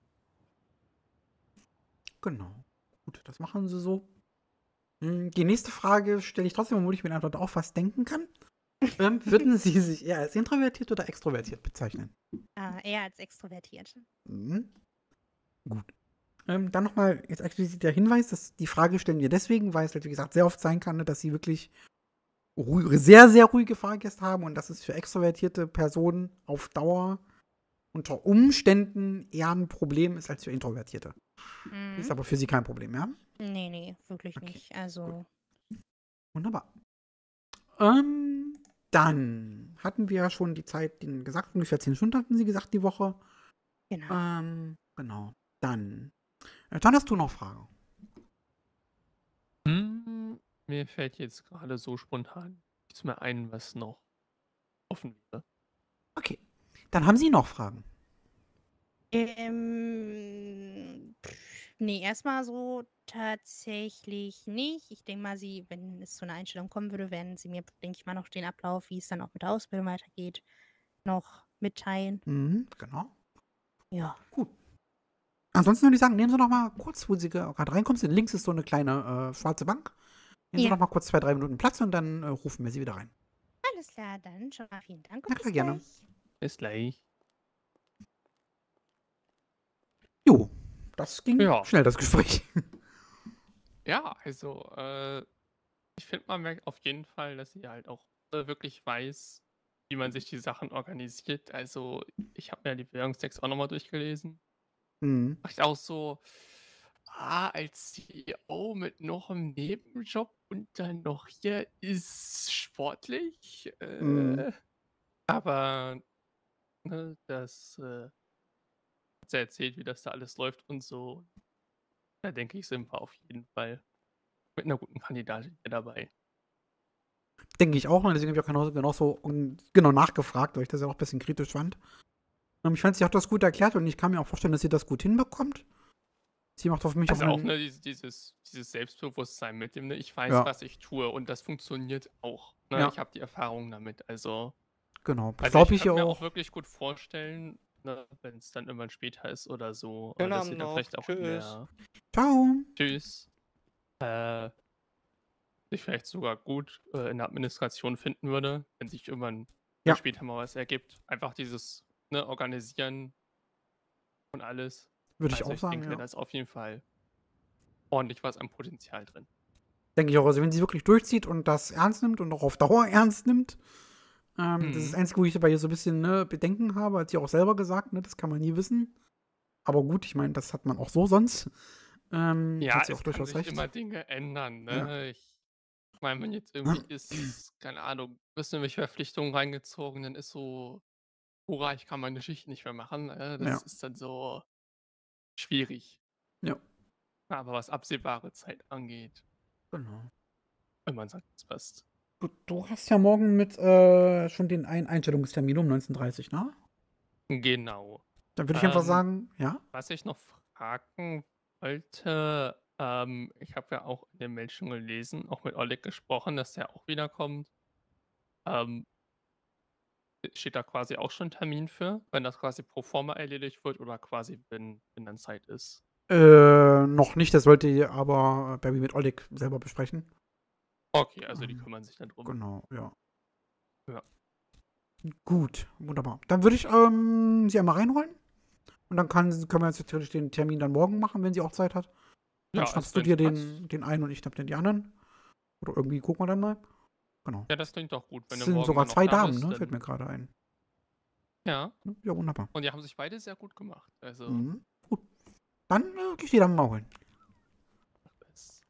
Genau. Gut, das machen Sie so. Hm, Die nächste Frage stelle ich trotzdem, obwohl ich mir einfach auch was denken kann. Ähm, würden Sie sich eher als introvertiert oder extrovertiert bezeichnen? Äh, eher als extrovertiert. Mhm. Gut. Ähm, dann nochmal jetzt explizit der Hinweis, dass die Frage stellen wir deswegen, weil es halt, wie gesagt, sehr oft sein kann, ne, dass sie wirklich ruhig, sehr, sehr ruhige Fahrgäste haben und das ist für extrovertierte Personen auf Dauer unter Umständen eher ein Problem ist als für Introvertierte. Ist Mhm. aber für Sie kein Problem, ja? Nee, nee, wirklich Okay, nicht. Also, Wunderbar. Ähm, dann hatten wir ja schon die Zeit, den gesagt, ungefähr zehn Stunden hatten Sie gesagt die Woche. genau. Ähm, genau. Dann. Äh, Dann hast du noch Fragen. Hm, mir fällt jetzt gerade so spontan nichts mehr ein, was noch offen wäre. Okay. Dann haben Sie noch Fragen. Ähm, pff, nee, erstmal so tatsächlich nicht. Ich denke mal, sie, wenn es zu einer Einstellung kommen würde, werden sie mir, denke ich mal, noch den Ablauf, wie es dann auch mit der Ausbildung weitergeht, noch mitteilen. Mhm, genau. Ja. Gut. Ansonsten würde ich sagen, nehmen Sie noch mal kurz, wo Sie ge- gerade reinkommen. Sind links ist so eine kleine äh, schwarze Bank. Nehmen Sie Ja. noch mal kurz zwei, drei Minuten Platz und dann äh, rufen wir Sie wieder rein. Alles klar, dann schon mal vielen Dank Na und klar, bis gerne. gleich. Bis gleich. Jo, das ging Ja. schnell, das Gespräch. Ja, also, äh, ich finde, man merkt auf jeden Fall, dass sie halt auch äh, wirklich weiß, wie man sich die Sachen organisiert. Also, ich habe mir die Bewerbungstext auch nochmal durchgelesen. Mhm. Macht auch so, ah, als C E O mit noch einem Nebenjob und dann noch hier ist sportlich. Mhm. Äh, aber, ne, das äh, hat sie erzählt, wie das da alles läuft und so. Da denke ich, sind wir auf jeden Fall mit einer guten Kandidatin hier dabei. Denke ich auch. Und deswegen habe ich auch genauso, genauso um, genau nachgefragt, weil ich das ja auch ein bisschen kritisch fand. Ähm, ich fand, sie hat das gut erklärt und ich kann mir auch vorstellen, dass sie das gut hinbekommt. Sie macht auf mich Also auch auch, einen. ne, dieses, dieses, dieses Selbstbewusstsein mit dem, ne, ich weiß, Ja, was ich tue und das funktioniert auch. Ne? ja, Ich habe die Erfahrung damit. Also, genau. Das also glaube ich ich ja könnte mir auch auch. wirklich gut vorstellen, ne, wenn es dann irgendwann später ist oder so, äh, Schönen dass sie Abend dann noch. vielleicht auch in Tschüss. der Ciao. Tschüss, äh, sich vielleicht sogar gut äh, in der Administration finden würde, wenn sich irgendwann Ja, später mal was ergibt. Einfach dieses, ne, Organisieren und alles. würde ich Also auch ich sagen, denke, da ja. ist auf jeden Fall ordentlich was an Potenzial drin. Denke ich auch. Also, wenn sie wirklich durchzieht und das ernst nimmt und auch auf Dauer ernst nimmt, ähm, das ist das Mhm. Einzige, wo ich bei ihr so ein bisschen ne, Bedenken habe, hat sie auch selber gesagt, ne, das kann man nie wissen. Aber gut, ich meine, das hat man auch so sonst. Ähm, Ja, hat sie es auch kann durchaus sich recht. immer Dinge ändern, Ja. ne? Ich meine, wenn jetzt irgendwie ist, keine Ahnung, wirst du in welche Verpflichtungen reingezogen, dann ist so, hurra, ich kann meine Schicht nicht mehr machen. Ne? Das Ja. ist dann so schwierig. Ja, Aber was absehbare Zeit angeht, genau. wenn man sagt, es passt. Du, du hast ja morgen mit äh, schon den einen Einstellungstermin um neunzehn Uhr dreißig, ne? Genau. Dann würde ich einfach Ähm, sagen, ja? Was ich noch fragen wollte, ähm, ich habe ja auch in der Mail schon gelesen, auch mit Oleg gesprochen, dass der auch wiederkommt. Ähm, steht da quasi auch schon ein Termin für, wenn das quasi pro forma erledigt wird oder quasi, wenn, wenn dann Zeit ist? Äh, noch nicht, das wollte ihr aber Barry mit Oleg selber besprechen. Okay, also die Ähm, kümmern sich dann drum. Genau, ja. Ja. Gut, wunderbar. Dann würde ich ähm, sie einmal reinholen. Und dann kann, können wir jetzt natürlich den Termin dann morgen machen, wenn sie auch Zeit hat. Dann Ja, schnappst also du dir wenn's den, passt. den einen und ich schnapp den die anderen. Oder irgendwie gucken wir dann mal. Genau. Ja, das klingt doch gut. Wenn Es du sind morgen sogar dann noch zwei da Damen, bist, ne? Fällt mir dann. gerade ein. Ja, Ja, wunderbar. und die haben sich beide sehr gut gemacht. Also, Mhm. Gut. Dann äh, geh ich die dann mal holen. das-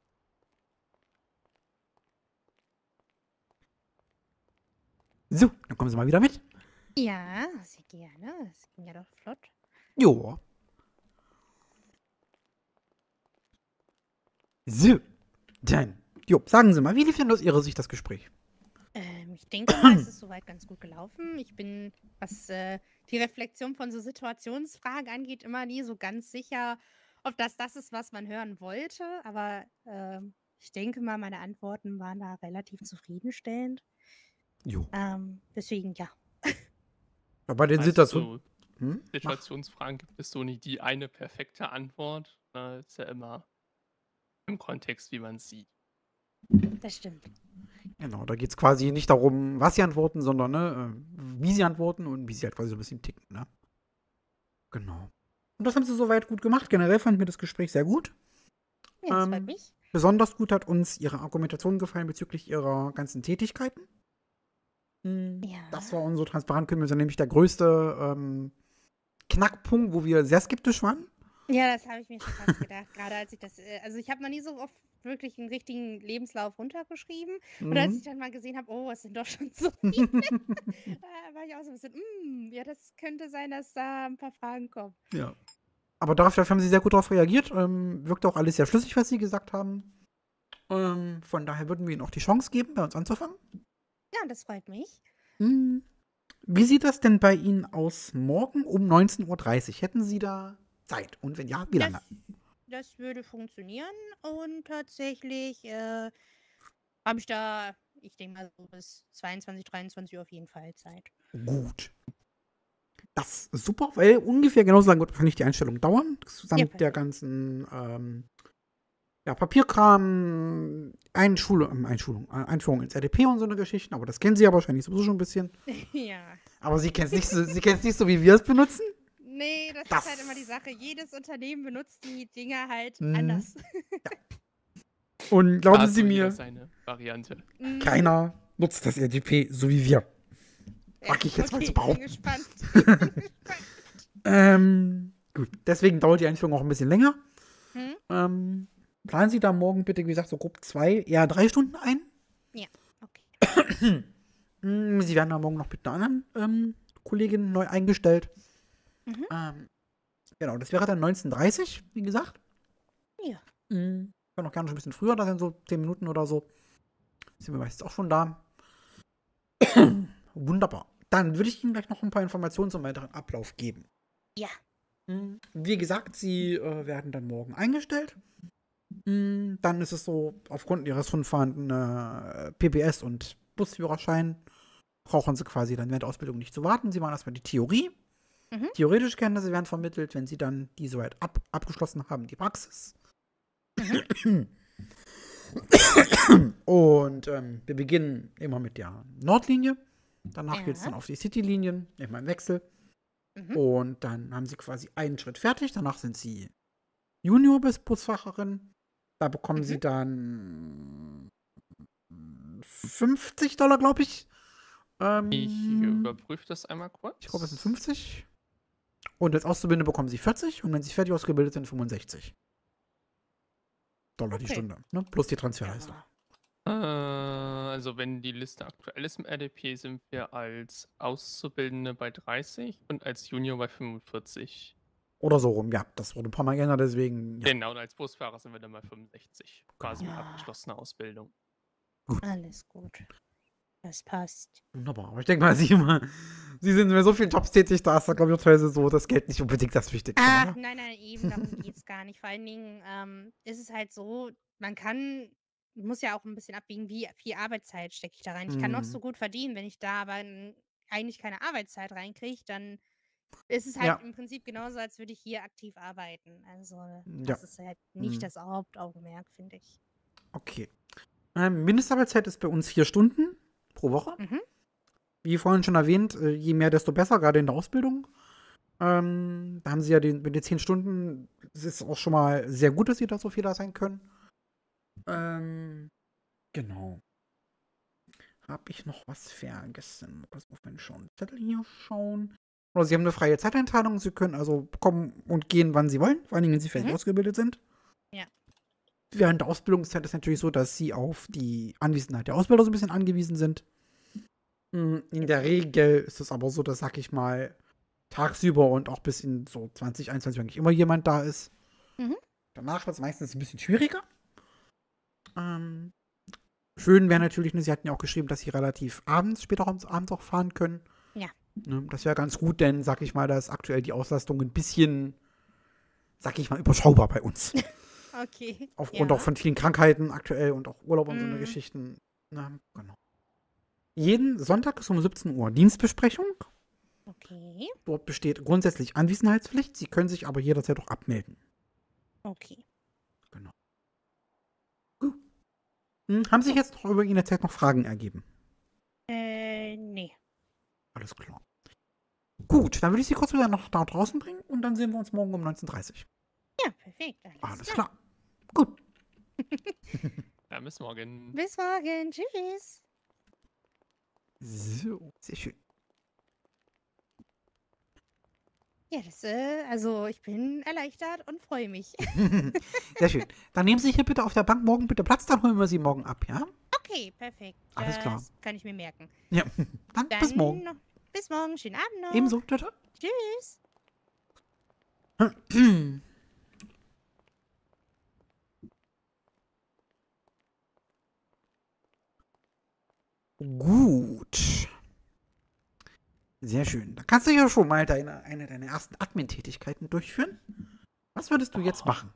So, dann kommen sie mal wieder mit. Ja, sehr gerne. Das ging ja doch flott. Jo. So, dann. Jo, sagen Sie mal, wie lief denn aus Ihrer Sicht das Gespräch? Ähm, ich denke mal, es ist soweit ganz gut gelaufen. Ich bin, was äh, die Reflexion von so Situationsfragen angeht, immer nie so ganz sicher, ob das das ist, was man hören wollte. Aber ähm, ich denke mal, meine Antworten waren da relativ zufriedenstellend. Jo. Ähm, deswegen ja. Ja, bei den Also Situationen. so Hm? Mach. Situationsfragen gibt es so nicht die eine perfekte Antwort. Ne? Ist ja immer im Kontext, wie man es sieht. Das stimmt. Genau, da geht es quasi nicht darum, was sie antworten, sondern ne, äh, wie sie antworten und wie sie halt quasi so ein bisschen ticken, ne? Genau. Und das haben sie soweit gut gemacht. Generell fand mir das Gespräch sehr gut. Ja, das freut Ähm, mich. Besonders gut hat uns ihre Argumentation gefallen bezüglich ihrer ganzen Tätigkeiten. Hm, Ja. Das war unsere Transparentkündigung, nämlich der größte ähm, Knackpunkt, wo wir sehr skeptisch waren. Ja, das habe ich mir schon fast gedacht. Gerade als ich das, äh, also ich habe noch nie so oft wirklich einen richtigen Lebenslauf runtergeschrieben. Und als ich Mhm. dann mal gesehen habe, oh, es sind doch schon so viele, äh, war ich auch so ein bisschen, mm, ja, das könnte sein, dass da ein paar Fragen kommen. Ja. Aber dafür haben sie sehr gut darauf reagiert. Ähm, wirkte auch alles sehr schlüssig, was sie gesagt haben. Ähm, von daher würden wir ihnen auch die Chance geben, bei uns anzufangen. Ja, das freut mich. Hm. Wie sieht das denn bei Ihnen aus morgen um neunzehn Uhr dreißig? Hätten Sie da Zeit? Und wenn ja, wie lange? Das, das würde funktionieren und tatsächlich äh, habe ich da, ich denke mal so bis zweiundzwanzig, dreiundzwanzig Uhr auf jeden Fall Zeit. Gut. Das ist super, weil ungefähr genauso lange wird wahrscheinlich die Einstellung dauern. Samt Ja, der perfekt. ganzen ähm, ja, Papierkram, Einschulung, ähm, Einschulung, äh, Einführung ins R D P und so eine Geschichten. Aber das kennen Sie ja wahrscheinlich sowieso schon ein bisschen. Ja. Aber Sie kennen es nicht, so, Sie kennen's nicht so, wie wir es benutzen. Nee, das, Das- ist halt immer die Sache. Jedes Unternehmen benutzt die Dinger halt Mhm. anders. Und glauben Da hat Sie so jeder mir, seine Variante. Mhm. keiner nutzt das R D P so wie wir. Ja, Wag ich jetzt mal okay, zu ich bin behaupten. gespannt. Ich bin gespannt. Ähm, gut, deswegen dauert die Einführung auch ein bisschen länger. Hm? Ähm, planen Sie da morgen bitte, wie gesagt, so grob zwei, eher drei Stunden ein. Okay. Mm, Sie werden da morgen noch mit einer anderen ähm, Kollegin neu eingestellt. Mhm. Ähm, genau, das wäre dann neunzehn Uhr dreißig, wie gesagt. Ja. Mm, können auch gerne schon ein bisschen früher, da sind so zehn Minuten oder so. Sind wir meistens auch schon da. Wunderbar. Dann würde ich Ihnen gleich noch ein paar Informationen zum weiteren Ablauf geben. Ja. Mm, Wie gesagt, Sie äh, werden dann morgen eingestellt. Mm, Dann ist es so, aufgrund Ihres schon vorhandenen äh, P B S und Busführerschein brauchen Sie quasi dann während der Ausbildung nicht zu warten. Sie machen erstmal die Theorie. Mhm. Theoretische Kenntnisse werden vermittelt, wenn Sie dann die soweit ab abgeschlossen haben, die Praxis. Und ähm, wir beginnen immer mit der Nordlinie. Danach Ja. geht es dann auf die Citylinien, immer im Wechsel. Mhm. Und dann haben Sie quasi einen Schritt fertig. Danach sind Sie Junior bis Busfahrerin. Da bekommen Mhm. Sie dann fünfzig Dollar, glaube ich. Ähm, Ich überprüfe das einmal kurz. ich glaube, es sind fünfzig. Und als Auszubildende bekommen sie vierzig und wenn sie fertig ausgebildet sind, fünfundsechzig Dollar die Okay. Stunde. Ne? Plus die Transferleistung. Äh, also wenn die Liste aktuell ist im R D P, sind wir als Auszubildende bei dreißig und als Junior bei fünfundvierzig. Oder so rum, ja. Das wurde ein paar Mal geändert, deswegen. Ja. Genau, und als Busfahrer sind wir dann bei fünfundsechzig. Quasi mit Ja. abgeschlossener Ausbildung. Alles gut. Das passt. Wunderbar. Aber ich denke mal, Sie, immer, Sie sind mit so vielen Jobs tätig, da ist da, glaube ich, auch teilweise so das Geld nicht unbedingt das Wichtigste. Ach, Oder? nein, nein, eben, darum geht's gar nicht. Vor allen Dingen ähm, ist es halt so, man kann, muss ja auch ein bisschen abwiegen, wie viel Arbeitszeit stecke ich da rein. Ich kann noch Mhm. so gut verdienen, wenn ich da aber n- eigentlich keine Arbeitszeit reinkriege, dann ist es halt Ja. im Prinzip genauso, als würde ich hier aktiv arbeiten. Also Ja. das ist halt nicht Mhm. das Hauptaugenmerk, finde ich. Okay. Ähm, Mindestarbeitszeit ist bei uns vier Stunden pro Woche. Mhm. Wie vorhin schon erwähnt, äh, je mehr, desto besser, gerade in der Ausbildung. Ähm, da haben Sie ja den, mit den zehn Stunden, es ist auch schon mal sehr gut, dass Sie da so viel da sein können. Ähm, genau. Habe ich noch was vergessen? Was muss man schon? Zettel hier schauen. Oder Sie haben eine freie Zeiteinteilung. Sie können also kommen und gehen, wann Sie wollen. Vor allem, wenn Sie fertig Mhm. ausgebildet sind. Ja. Während der Ausbildungszeit ist natürlich so, dass Sie auf die Anwesenheit der Ausbilder so ein bisschen angewiesen sind. Mm, In der Regel ist es aber so, dass, sag ich mal, tagsüber und auch bis in so zwanzig einundzwanzig eigentlich immer jemand da ist. Mhm. Danach wird es meistens ein bisschen schwieriger. Ähm, schön wäre natürlich, ne, Sie hatten ja auch geschrieben, dass Sie relativ abends, später abends, abends auch fahren können. Ja. Ne, das wäre ganz gut, denn, sag ich mal, da ist aktuell die Auslastung ein bisschen, sag ich mal, überschaubar bei uns. Okay. Aufgrund ja. auch von vielen Krankheiten aktuell und auch Urlaub und so eine Mhm. Geschichten. Na, genau. Jeden Sonntag ist um siebzehn Uhr Dienstbesprechung. Okay. Dort besteht grundsätzlich Anwesenheitspflicht. Sie können sich aber jederzeit auch abmelden. Okay. Gut. Hm, haben sich jetzt noch über Ihre Zeit noch Fragen ergeben? Äh, nee. Alles klar. Gut, dann würde ich Sie kurz wieder noch da draußen bringen und dann sehen wir uns morgen um neunzehn Uhr dreißig. Ja, perfekt. Alles, Alles klar. klar. Gut. Ja, bis morgen. Bis morgen. Tschüss. So, sehr schön. Ja, das, äh, also ich bin erleichtert und freue mich. Sehr schön. Dann nehmen Sie hier bitte auf der Bank morgen bitte Platz, dann holen wir Sie morgen ab, ja? Okay, perfekt. Alles klar. Das kann ich mir merken. Ja. Dann, Dann bis morgen. noch- Bis morgen. Schönen Abend noch. Ebenso. Tschüss. Tschüss. Gut. Sehr schön. Dann kannst du ja schon mal deine, eine deiner ersten Admin-Tätigkeiten durchführen. Was würdest du jetzt Oh. machen?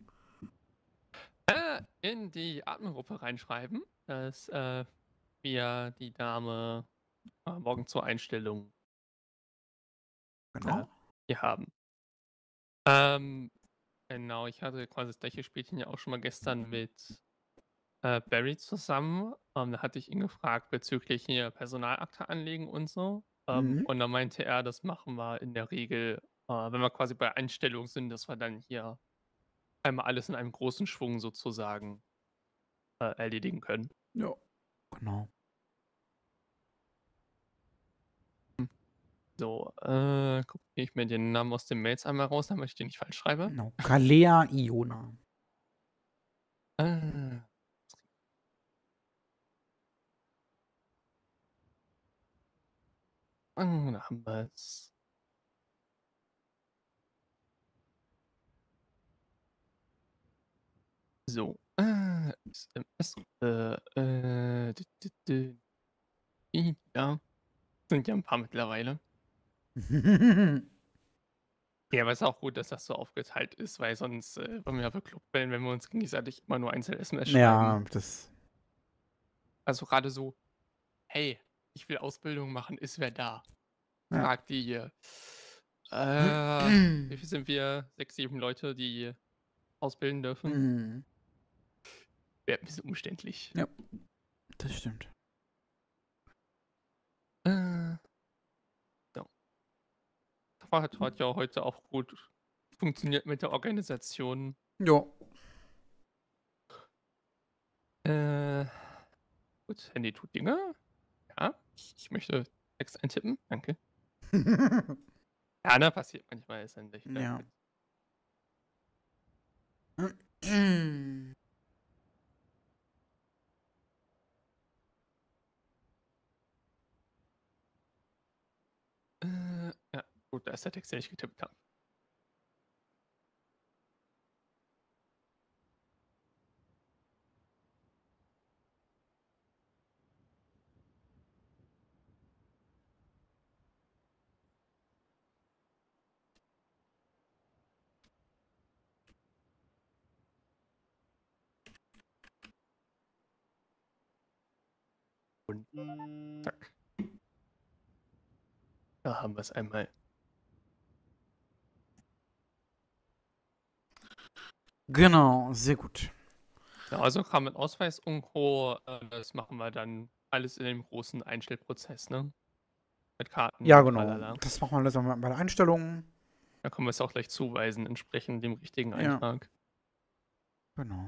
Äh, in die Admin-Gruppe reinschreiben, dass äh, wir die Dame äh, morgen zur Einstellung Genau. äh, hier haben. Ähm, genau, ich hatte quasi das gleiche Spielchen ja auch schon mal gestern mit äh, Barry zusammen. Ähm, da hatte ich ihn gefragt bezüglich hier Personalakte anlegen und so. Ähm, Mhm. Und da meinte er, das machen wir in der Regel, äh, wenn wir quasi bei Einstellung sind, dass wir dann hier einmal alles in einem großen Schwung sozusagen äh, erledigen können. Ja. Genau. So, äh, kopiere ich mir den Namen aus den Mails einmal raus, damit ich den nicht falsch schreibe. Genau. Kalea Iona. Äh, ah, da haben wir es. So, äh, S M S, äh, äh, d- d- d- i- ja, sind ja ein paar mittlerweile. Ja, aber ist auch gut, dass das so aufgeteilt ist, weil sonst äh, wollen wir ja bekloppt werden, wenn wir uns gegenseitig immer nur einzelne S M S schreiben. Ja, das. Also gerade so, hey, ich will Ausbildung machen, ist wer da? Ja. Fragt die hier. Äh, wie viel sind wir? Sechs, sieben Leute, die ausbilden dürfen? Mhm. Wäre ein bisschen umständlich. Ja. Das stimmt. Äh, so. Das hat, hat ja heute auch gut funktioniert mit der Organisation. Ja. Äh, gut, Handy tut Dinge. Ja, ich, ich möchte Text eintippen. Danke. Ja, ne, passiert manchmal, ist dann nicht. Ja. Äh, ja, gut, da ist der Text, den ich getippt habe. Und zack. Da haben wir es einmal. Genau, sehr gut. Ja, also Kram mit Ausweis und Co., äh, das machen wir dann alles in dem großen Einstellprozess, ne? Mit Karten Ja, und genau. tralala. Das machen wir alles bei der Einstellung. Da können wir es auch gleich zuweisen, entsprechend dem richtigen Ja. Eintrag. Genau.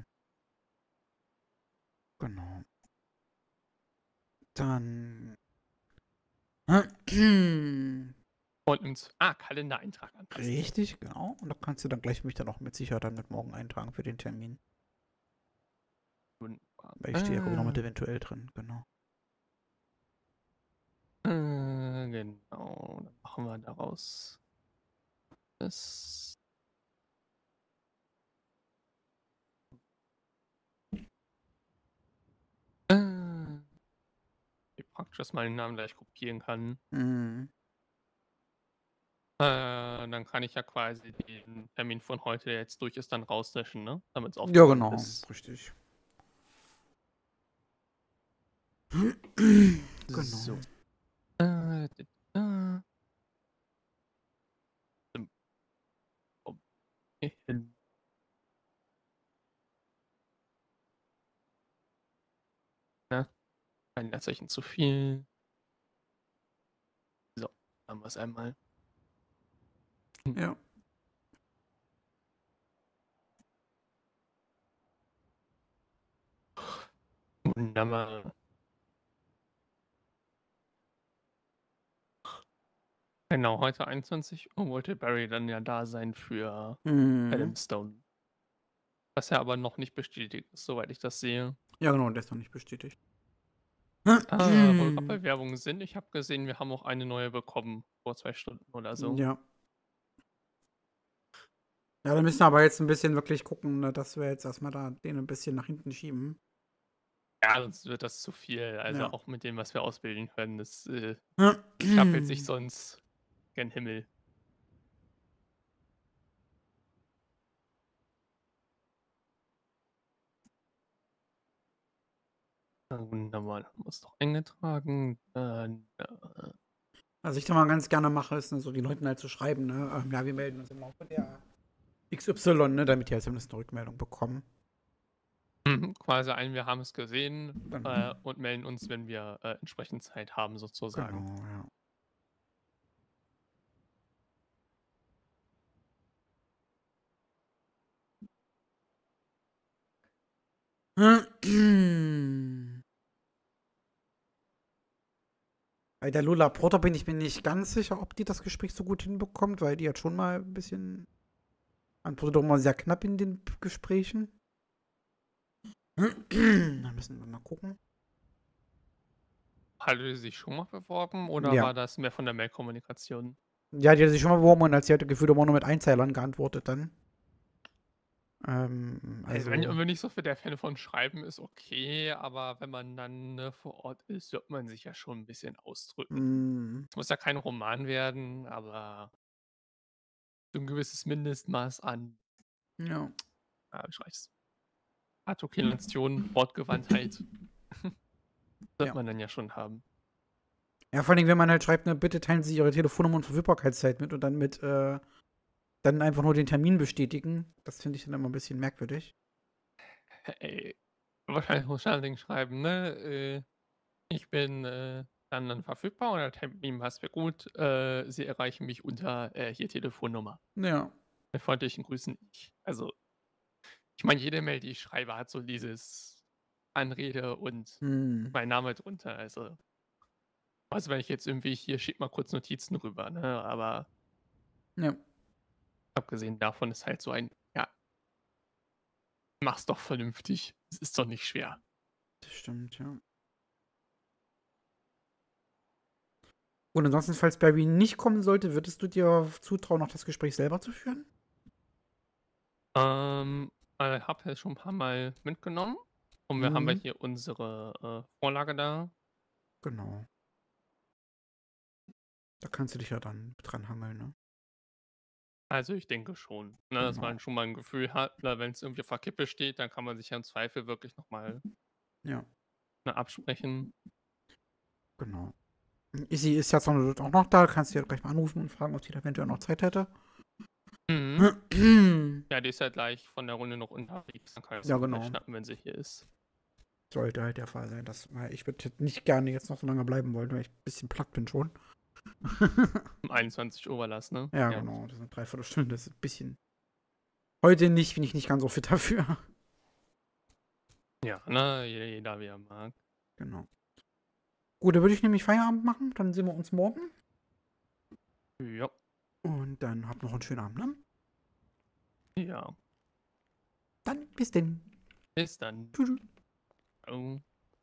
Genau. Dann. Und im Z- ah, Kalendereintrag anpassen. Richtig, genau. Und da kannst du dann gleich mich dann auch mit Sicherheit dann mit morgen eintragen für den Termin. Wunderbar. Weil ich stehe ja guck ich, noch mit Äh, eventuell drin, genau. äh, genau, dann machen wir daraus das. Äh, wie praktisch, dass man den Namen gleich kopieren kann. Mhm. Äh, dann kann ich ja quasi den Termin von heute, der jetzt durch ist, dann rauslöschen, ne? Damit es Ja, aufgeräumt genau. ist. Richtig. So. Genau. Äh, d- äh. Sim- okay, hin. Ne? Kein Leerzeichen zu viel. So, haben wir es einmal. Ja. Wunderbar. Genau, heute einundzwanzig Uhr wollte Barry dann ja da sein für Mhm. Adam Stone. Was ja aber noch nicht bestätigt ist, soweit ich das sehe. Ja, genau, der ist noch nicht bestätigt. Ah, wo wir gerade bei Werbung sind, ich habe gesehen, wir haben auch eine neue bekommen, vor zwei Stunden oder so. Ja. Ja, wir müssen aber jetzt ein bisschen wirklich gucken, ne, dass wir jetzt erstmal da den ein bisschen nach hinten schieben. Ja, sonst wird das zu viel. Also Ja. auch mit dem, was wir ausbilden können, das äh, stapelt sich sonst gen Himmel. Na, wunderbar, dann haben wir es doch eingetragen. Dann, äh, Was ich da mal ganz gerne mache, ist ne, so die Leuten halt zu schreiben, ne, ähm, ja, wir melden uns immer von der X Y, ne, damit die halt zumindest eine Rückmeldung bekommen. mhm, quasi ein, wir haben es gesehen Genau. äh, und melden uns, wenn wir äh, entsprechend Zeit haben, sozusagen. Genau, ja. Bei der Lola Porter bin ich mir nicht ganz sicher, ob die das Gespräch so gut hinbekommt, weil die hat schon mal ein bisschen antwortet doch mal sehr knapp in den Gesprächen. Da müssen wir mal gucken. Hatte sie sich schon mal beworben oder Ja. war das mehr von der Mail-Kommunikation? Ja, die hat sich schon mal beworben und als sie hatte gefühlt immer nur mit Einzeilern geantwortet dann. Ähm, Also, also, wenn, wenn nicht so für der Fan von Schreiben ist, okay, aber wenn man dann ne, vor Ort ist, wird man sich ja schon ein bisschen ausdrücken. mh, Es muss ja kein Roman werden, aber so ein gewisses Mindestmaß an, ja. ja, ich weiß, Artikulation, Wortgewandtheit wird Ja. man dann ja schon haben. Ja, vor allem, wenn man halt schreibt, ne, bitte teilen Sie Ihre Telefonnummer und Verfügbarkeitszeit mit und dann mit, äh, dann einfach nur den Termin bestätigen. Das finde ich dann immer ein bisschen merkwürdig. Ey, wahrscheinlich muss Ding schreiben, ne? Äh, ich bin äh, dann, dann verfügbar oder Termin passt mir gut. Äh, Sie erreichen mich unter äh, hier Telefonnummer. Ja. Mit freundlichen Grüßen ich. Also, ich meine, jede Mail, die ich schreibe, hat so dieses Anrede und Hm. mein Name drunter. Also, also wenn ich jetzt irgendwie hier schick mal kurz Notizen rüber, ne? Aber Ja. Abgesehen davon ist halt so ein, ja, mach's doch vernünftig. Es ist doch nicht schwer. Das stimmt, ja. Und ansonsten, falls Barry nicht kommen sollte, würdest du dir zutrauen, noch das Gespräch selber zu führen? Ähm, äh, hab ja schon ein paar Mal mitgenommen. Und wir haben ja Mhm. hier unsere äh, Vorlage da. Genau. Da kannst du dich ja dann dran hangeln, ne? Also ich denke schon, ne, dass Genau. man schon mal ein Gefühl hat, wenn es irgendwie auf der Kippe steht, dann kann man sich ja im Zweifel wirklich nochmal Ja, ne, absprechen. genau. Izzy ist jetzt auch noch da, kannst du ja gleich mal anrufen und fragen, ob die da eventuell noch Zeit hätte. Mhm. Ja, die ist ja gleich von der Runde noch unterwegs. Dann kann ich Ja, sie genau. gleich schnappen, wenn sie hier ist. Sollte halt der Fall sein. Das, weil ich würde nicht gerne jetzt noch so lange bleiben wollen, weil ich ein bisschen platt bin schon. Um einundzwanzig Uhr war das, ne? Ja, genau. Das ist eine Dreiviertelstunde. Das ist ein bisschen. Heute nicht, bin ich nicht ganz so fit dafür. Ja, ne, jeder, jeder wie er mag. Genau. Gut, dann würde ich nämlich Feierabend machen. Dann sehen wir uns morgen. Ja. Und dann habt noch einen schönen Abend, ne? Ja. Dann bis denn. Bis dann. Tschüss. Ciao.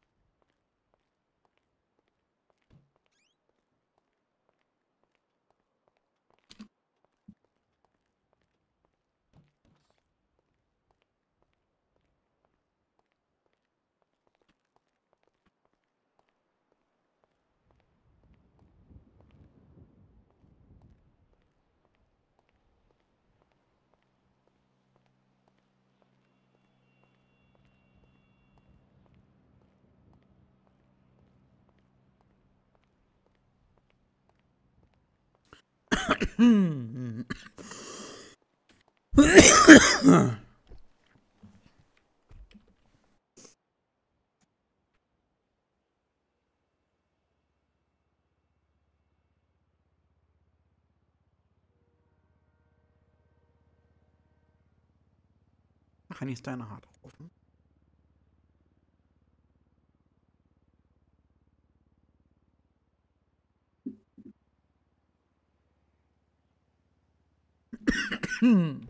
Ach, Henny ist deine Hart offen. Hm.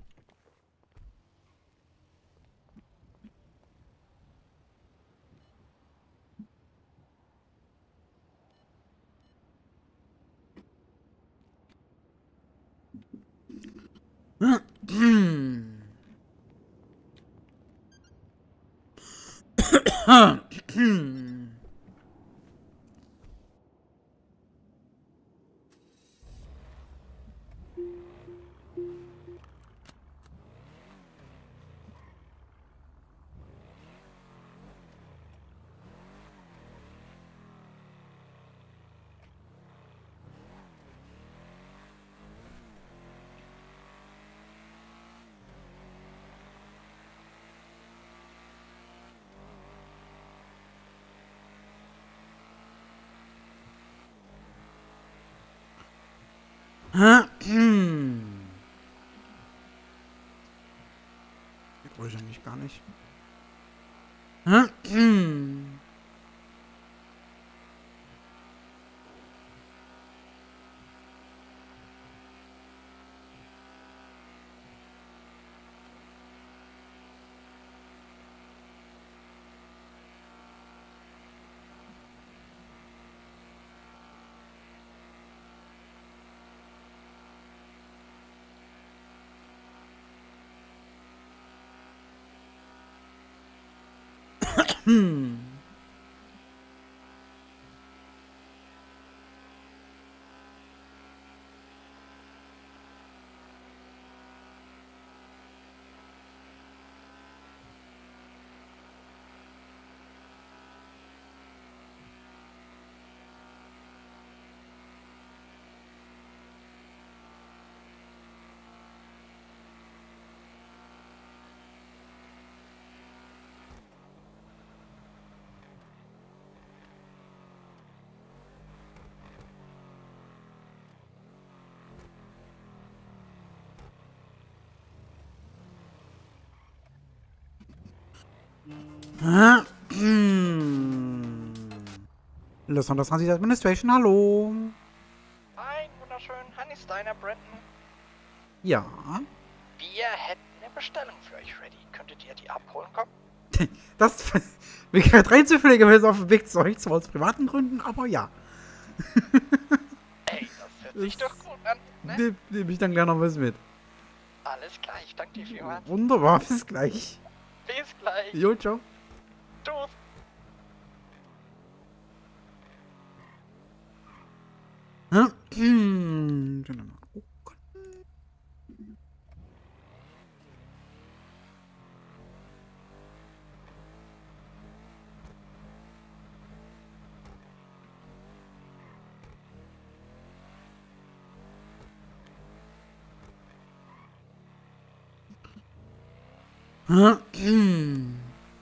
Ich wollte eigentlich gar nicht. Hm. Los Santos Transit Administration, hallo. Ein wunderschön, Honey Steiner, Brandon. Ja. Wir hätten eine Bestellung für euch ready. Könntet ihr die abholen kommen? Das mir gerade rein zufällig gewesen auf dem Weg zu euch, zwar aus privaten Gründen, aber ja. Ey, das hört sich doch gut an, ne? Nehme nehm ich dann gleich noch was mit. Alles klar, ich danke dir vielmals. Wunderbar, bis gleich. Bis gleich. Jo, ciao. Tschüss. Hm, dann mal gucken. Hm.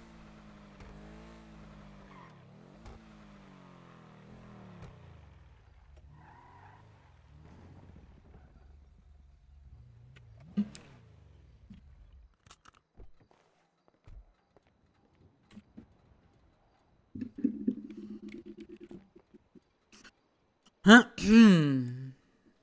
Hm.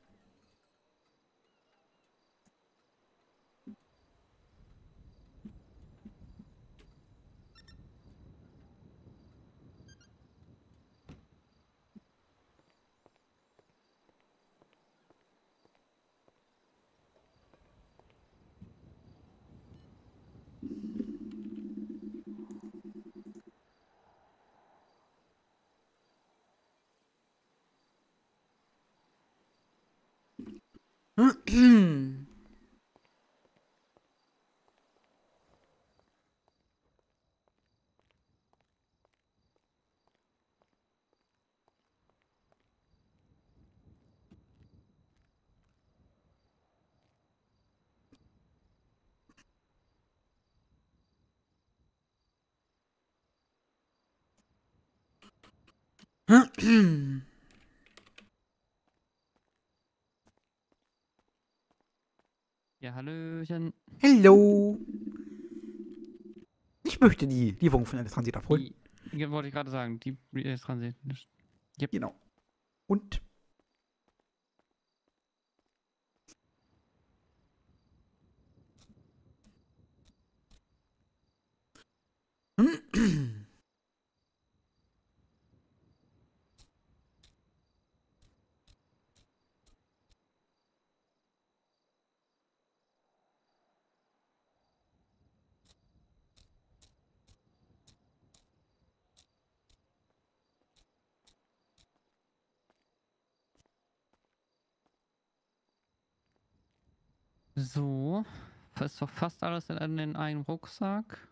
Hm. Hm. Ja, hallöchen. Hallo. Ich möchte die Lieferung von Alice Transit abholen. Die, ja, wollte ich gerade sagen, die Alice Transit. Yep. Genau. Und? So, ist doch fast alles in, in einem Rucksack.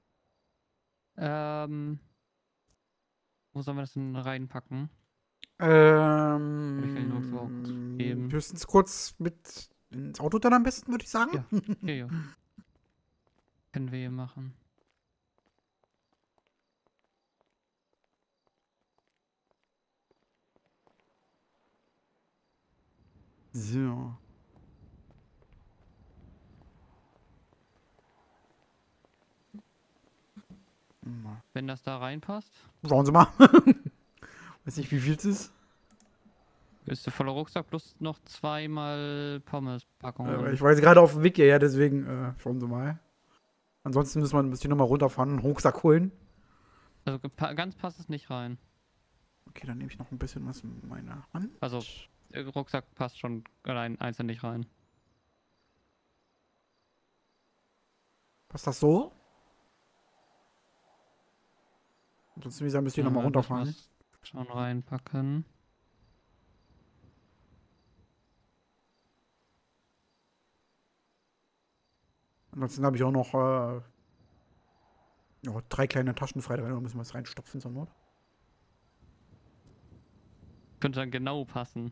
Ähm, wo sollen wir das denn reinpacken? Ähm, Oder ich will den Rucksack auch kurz geben. höchstens kurz mit ins Auto dann am besten, würde ich sagen. Ja, ja, ja. Können wir hier machen. So. Mal. Wenn das da reinpasst, Schauen Sie mal. Weiß nicht, wie viel es ist. ist der volle Rucksack plus noch zweimal Pommes-Packungen. Äh, ich weiß gerade auf dem Weg hierher, deswegen äh, schauen Sie mal. Ansonsten müssen wir ein bisschen nochmal runterfahren und einen Rucksack holen. Also pa- ganz passt es nicht rein. Okay, dann nehme ich noch ein bisschen was in meine Hand. Also der Rucksack passt schon allein einzeln nicht rein. Passt das so? Ansonsten wie gesagt, müsst ihr Ja, nochmal dann müssen runterfahren. wir's schon reinpacken. Ansonsten habe ich auch noch äh, ja, drei kleine Taschen frei drin, da müssen wir es reinstopfen zur Not. Könnte dann genau passen.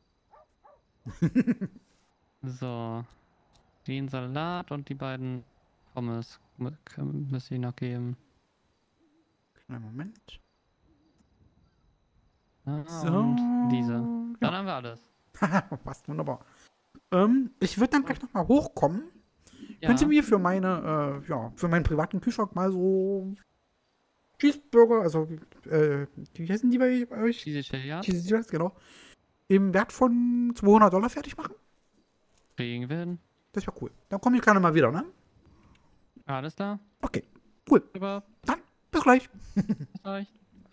So. Den Salat und die beiden Pommes mü- können- müssen wir noch geben. Kleinen Moment. Ah, So. Und diese. Dann Ja. haben wir alles. Passt wunderbar. Ähm, ich würde dann gleich nochmal hochkommen. Ja. Könnt ihr mir für meine, äh, ja, für meinen privaten Kühlschrank mal so Cheeseburger, also, äh, wie heißen die bei, bei euch? Cheesy Chili, ja. Cheesy Chili, genau. Im Wert von zweihundert Dollar fertig machen? Kriegen wir hin. Das wäre cool. Dann komme ich gerne mal wieder, ne? Alles klar. Okay, cool. Super. Dann, bis gleich. Bis gleich.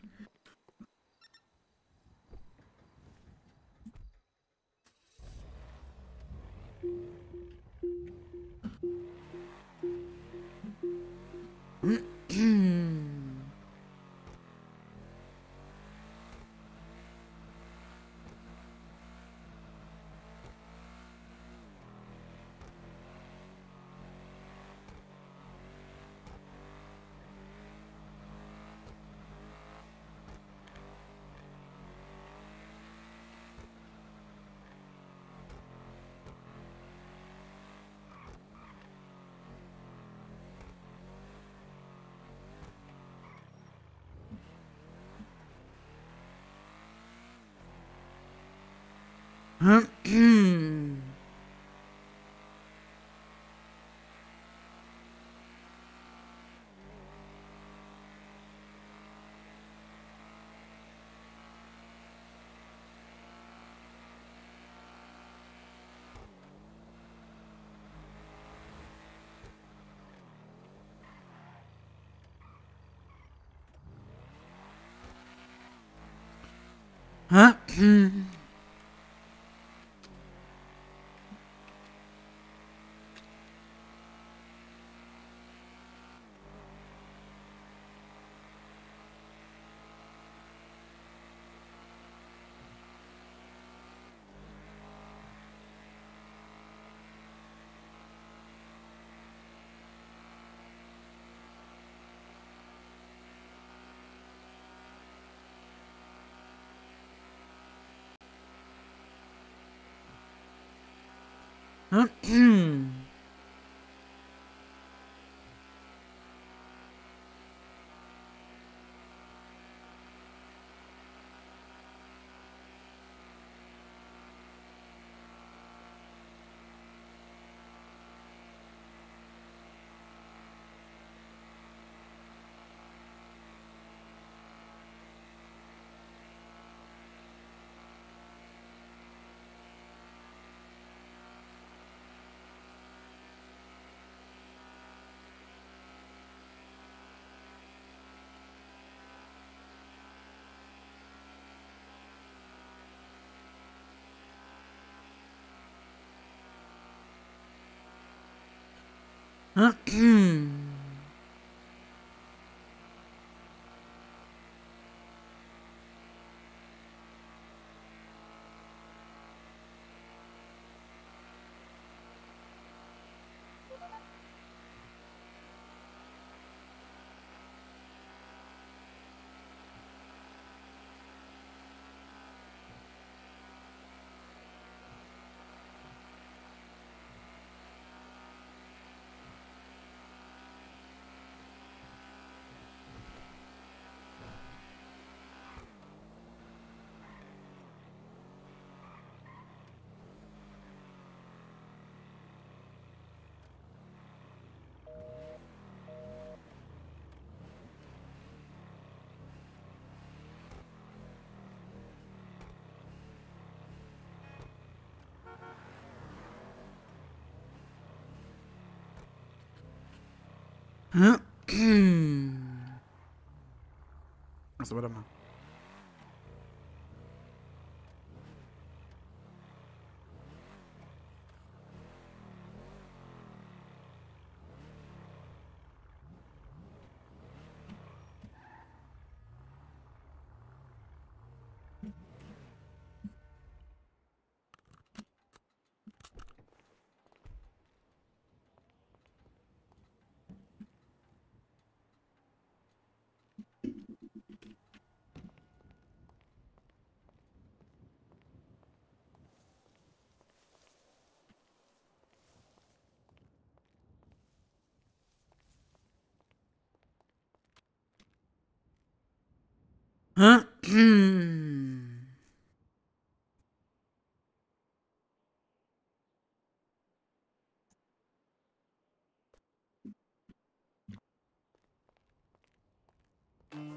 Achso, warte mal.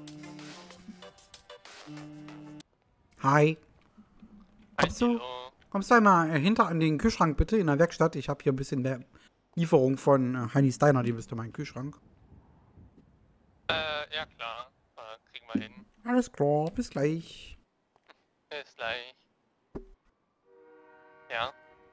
Hi. Kommst du? Hallo. Kommst du einmal äh, hinter an den Kühlschrank bitte in der Werkstatt? Ich habe hier ein bisschen mehr Lieferung von äh, Heini Steiner, die bist du meinen Kühlschrank. Äh, ja klar. Äh, kriegen wir hin. Alles klar, bis gleich. Bis gleich. Ja.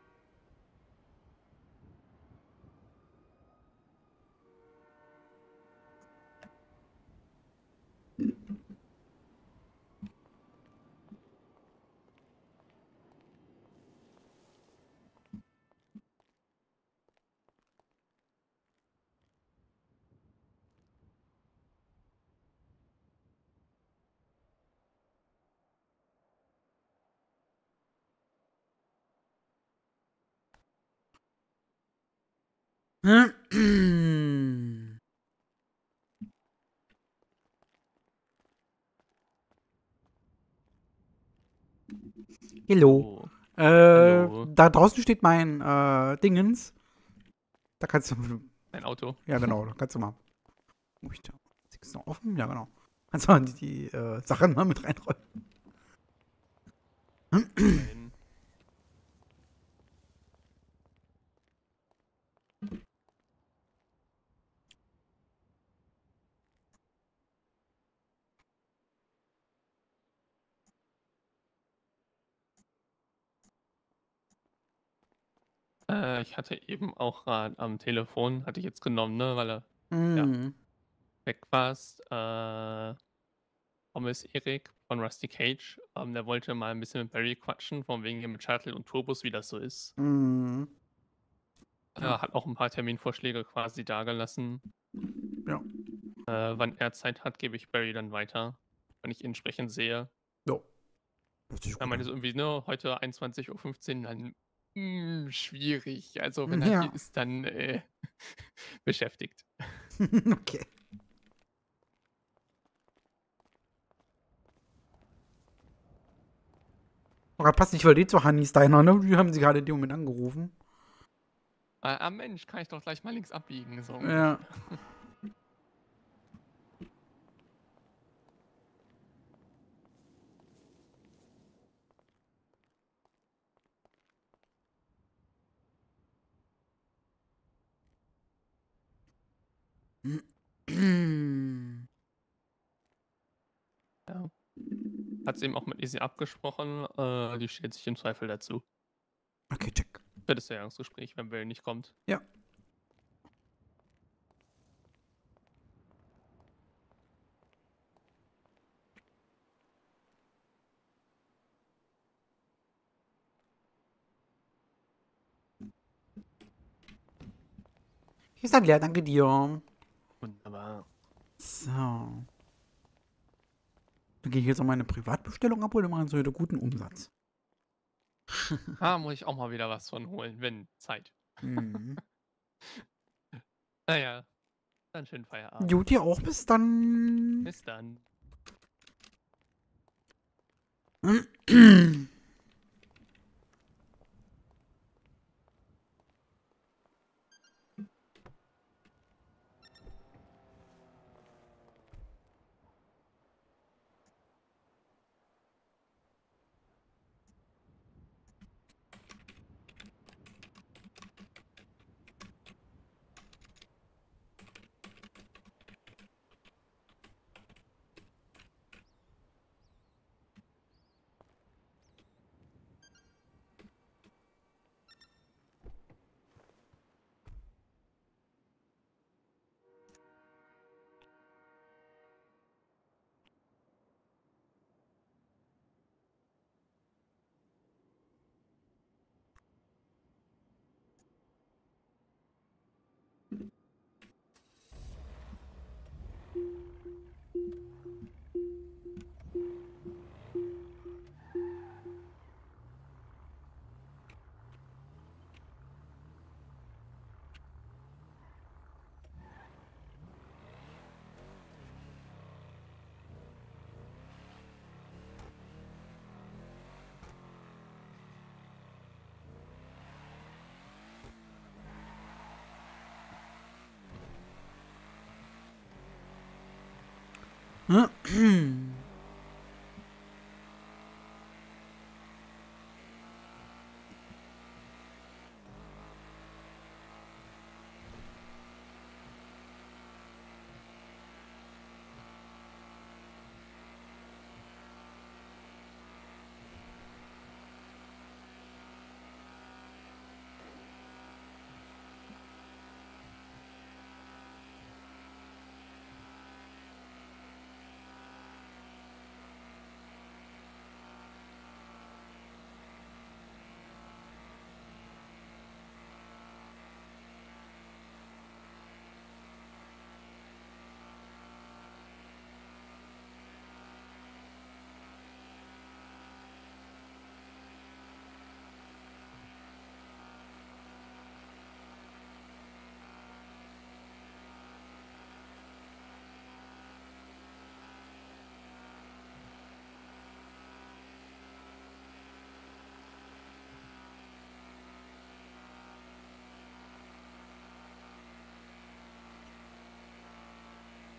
Hello. Oh. Äh, Hallo. da draußen steht mein äh, Dingens. Da kannst du. Ein Auto. Ja, genau, da kannst du mal. Oh, ich da. Ist es noch offen? Ja, genau. Kannst du mal die, die äh, Sachen mal mit reinrollen. Nein. Äh, ich hatte eben auch gerade am Telefon, hatte ich jetzt genommen, ne, weil er Mhm. weg warst. Äh, Thomas Erik von Rusty Cage, ähm, der wollte mal ein bisschen mit Barry quatschen, von wegen hier mit Shuttle und Turbus, wie das so ist. Mhm. Er hat auch ein paar Terminvorschläge quasi dagelassen. Ja. Äh, wann er Zeit hat, gebe ich Barry dann weiter, wenn ich ihn entsprechend sehe. Ja. Hört sich Er gut meinte an. so irgendwie, ne, heute einundzwanzig Uhr fünfzehn, dann hm, schwierig. Also wenn er Ja. hier ist, dann äh, beschäftigt. Okay. Oh, grad passt nicht, weil die zu Hanni Steiner, ne? Die haben sie gerade in dem Moment angerufen. Äh, ah Mensch, kann ich doch gleich mal links abbiegen. So Ja. ungefähr. Ja. Hat sie eben auch mit Izzy abgesprochen. Äh, die steht sich im Zweifel dazu. Okay, check. Für das Jahresgespräch, wenn Barry nicht kommt. Ja. Hier ist dann leer, danke dir. Wunderbar. So. Dann gehe ich jetzt noch meine Privatbestellung abholen und machen so heute guten Umsatz. Ah, muss ich auch mal wieder was von holen, wenn Zeit. Mhm. Naja, dann schönen Feierabend. Gut, dir auch, bis dann. Bis dann.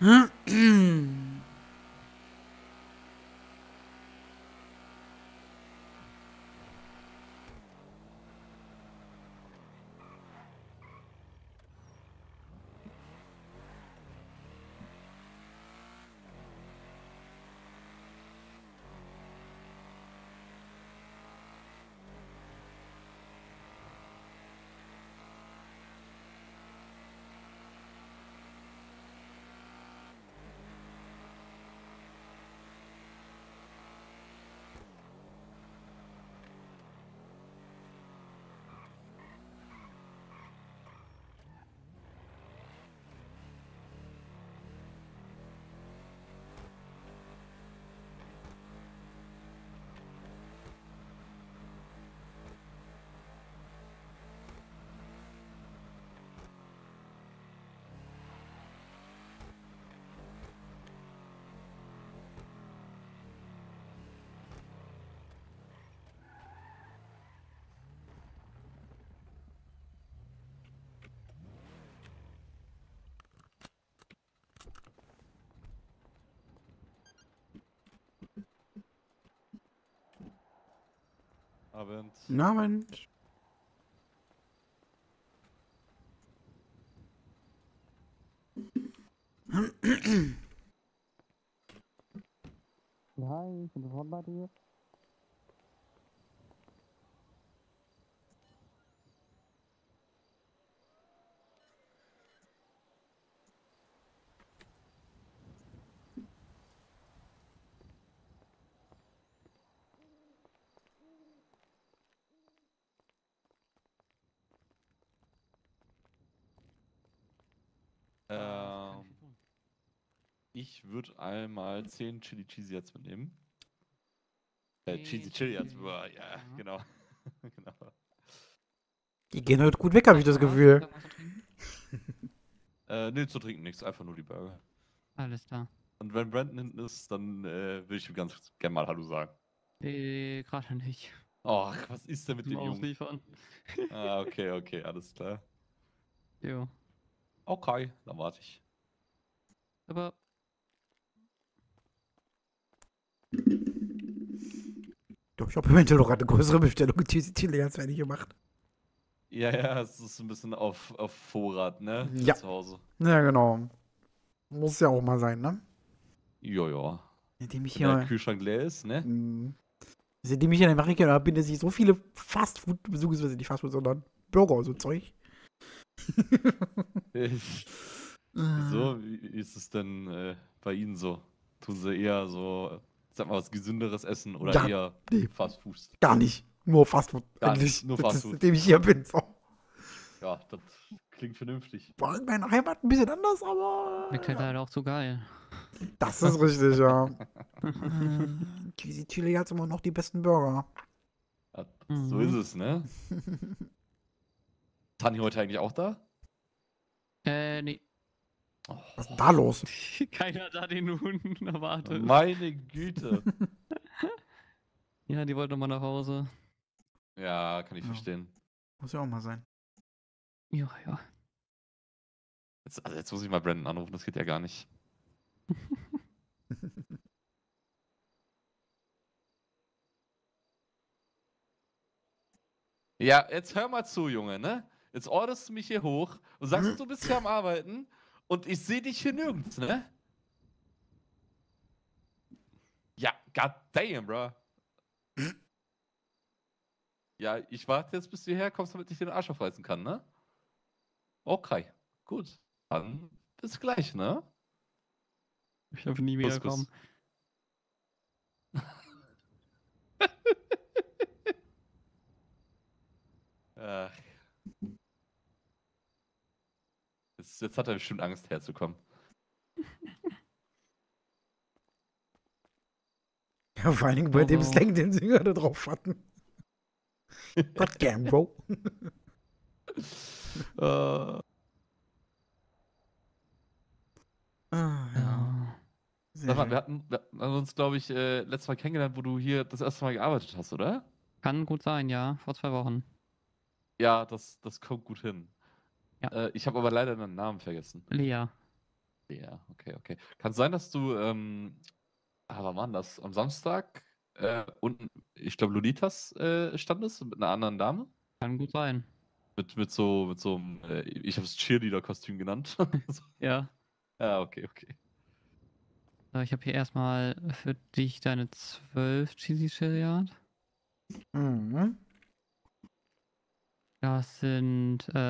Abend. Guten Abend. Hi, ich bin sofort bei dir. Ähm, ich würde einmal zehn Chili Cheesy jetzt mitnehmen. Äh, Cheesy Chili jetzt. Boah, ja, genau. genau. Die gehen heute gut weg, habe ich das Gefühl. Äh, nee, zu trinken nichts, einfach nur die Burger. Alles klar. Und wenn Brandon hinten ist, dann äh, will ich ihm ganz gerne mal Hallo sagen. Nee, gerade nicht. Och, was ist denn mit Zum den Jungen? Ausliefern. Ah, okay, okay, alles klar. Jo. Okay, dann warte ich. Aber Doch, ich habe eventuell noch eine größere Bestellung in Cheesy Chili als fertig gemacht. Ja, ja, es ist ein bisschen auf, auf Vorrat, ne? Für Ja. Zu Hause. Ja, genau. Muss ja auch mal sein, ne? Ja, ja. Seitdem ich Wenn der hier, Kühlschrank leer ist, ne? mh, seitdem ich in Amerika habe, bin, dass ich so viele Fastfood, beziehungsweise nicht Fastfood, sondern Burger und so Zeug. Wieso? Wie wie ist es denn äh, bei Ihnen so? Tun Sie eher so, sag mal, was Gesünderes essen oder Ja, eher nee. Fast Food? Gar nicht. Nur Fastfood. Gar Eigentlich. nicht, nur Das Fast ist, Food. Seitdem ich hier bin. So. Ja, das klingt vernünftig. War in meiner Heimat ein bisschen anders, aber. schmeckt halt leider auch zu geil. Das ist richtig, ja. äh, Cheesy Chili hat immer noch die besten Burger. Ja, so ist Mhm. es, ne? Ist Hanni heute eigentlich auch da? Äh, nee. Was ist denn da los? Keiner da den Hunden erwartet. Meine Güte. Ja, die wollten nochmal nach Hause. Ja, kann ich Ja. verstehen. Muss ja auch mal sein. Ja, ja. Jetzt, also jetzt muss ich mal Brandon anrufen, das geht ja gar nicht. Ja, jetzt hör mal zu, Junge, ne? Jetzt orderst du mich hier hoch und sagst, du bist hier am Arbeiten und ich sehe dich hier nirgends, ne? Ja, goddamn, bro. Ja, ich warte jetzt, bis du hierher kommst, damit ich dir den Arsch aufreißen kann, ne? Okay, gut. Dann bis gleich, ne? Ich hoffe nie Kuss, wiederkommen. Kuss. Ach. Jetzt, jetzt hat er bestimmt Angst, herzukommen. Ja, vor allen Dingen bei dem Aber- Slang, den sie gerade drauf hatten. Gott damn, Bro. äh, Ah, ja. Ja. Sehr Sag mal, schön. wir hatten, wir hatten uns, glaube ich, äh, letztes Mal kennengelernt, wo du hier das erste Mal gearbeitet hast, oder? Kann gut sein, ja. Vor zwei Wochen. Ja, das, das kommt gut hin. Ja. Äh, ich habe aber leider deinen Namen vergessen. Lea. Ja, okay, okay. Kann sein, dass du, ähm, ah, wann war denn das? Am Samstag äh, unten, ich glaube, Lolitas äh, standest mit einer anderen Dame? Kann gut sein. Mit, mit so, mit so einem, äh, ich habe es Cheerleader-Kostüm genannt. So. Ja. Ja, okay, okay. So, ich habe hier erstmal für dich deine zwölf Cheesy Chilliard. Mhm. Das sind äh,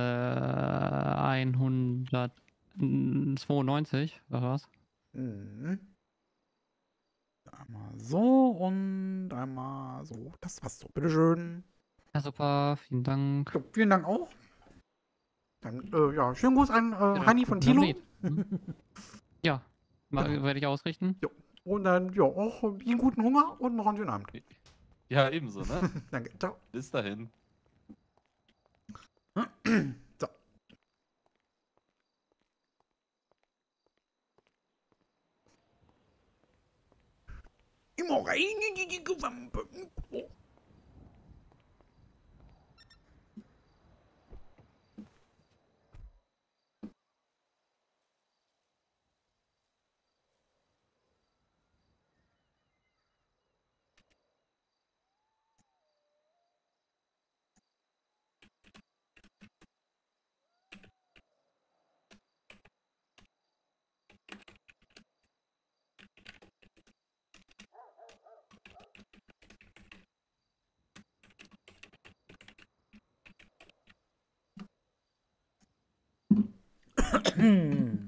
hundertzweiundneunzig, oder was? Mhm. Einmal so und einmal so. Das passt so. Bitteschön. Ja, super, vielen Dank. So, vielen Dank auch. Dann, äh, ja, schönen Gruß an äh, Ja, Hani von guten Tilo. Appetit. Ja, ma- Genau. werde ich ausrichten. Jo. Und dann, ja, auch einen guten Hunger und noch einen schönen Abend. Ja, ebenso, ne? Danke, ciao. Bis dahin. So. Immer rein in die dicke Wampe. Oh. Hm.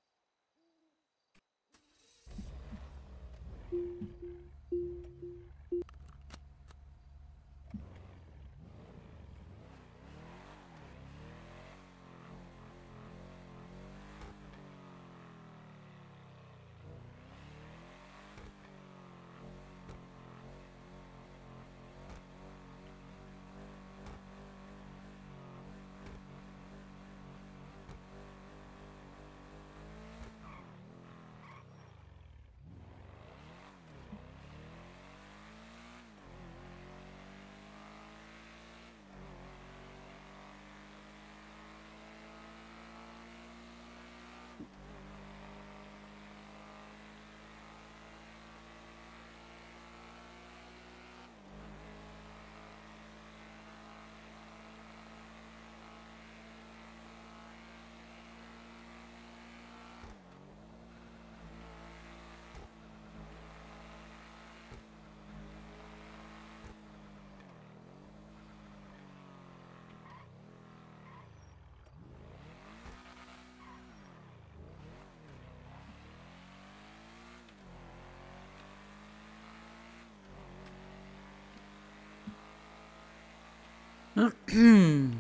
Hm.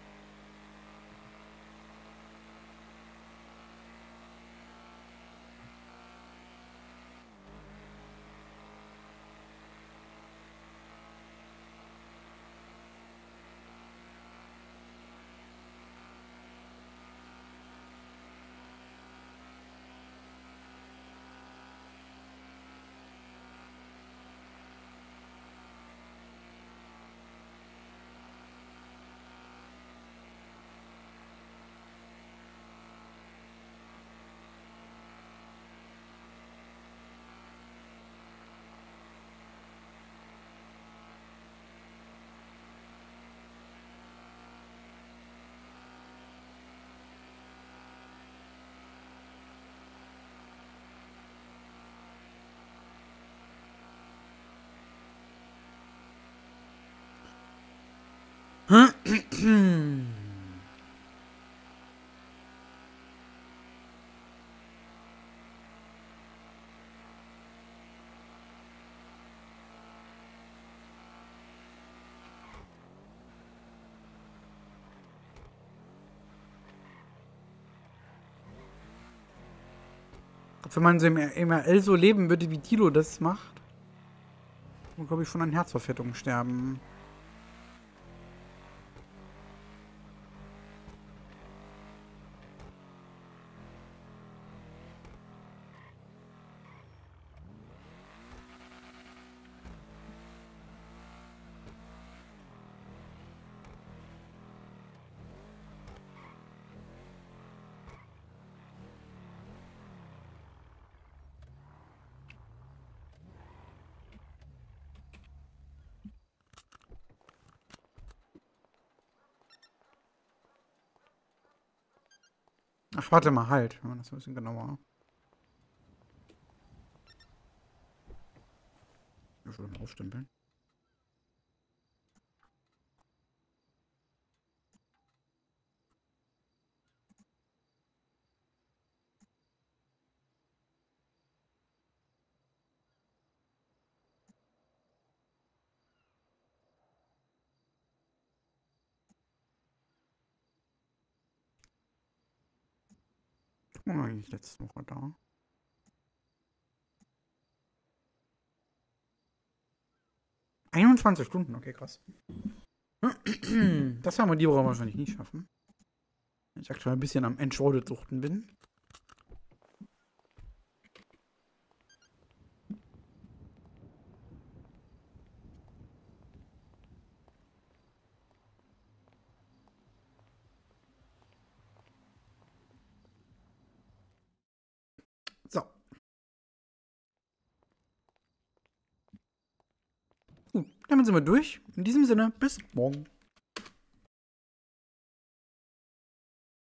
Wenn man so im M R L so leben würde, wie Tilo das macht, dann glaube ich schon an Herzverfettung sterben. Ach, warte mal, halt. Ja, das ist ein bisschen genauer. Ich will mal ausstempeln. Oh, eigentlich letzte Woche da. einundzwanzig Stunden, okay, krass. Das werden wir die Woche wahrscheinlich nicht schaffen. Wenn ich aktuell ein bisschen am Entschuldet suchten bin. So. Gut, damit sind wir durch. In diesem Sinne, bis morgen.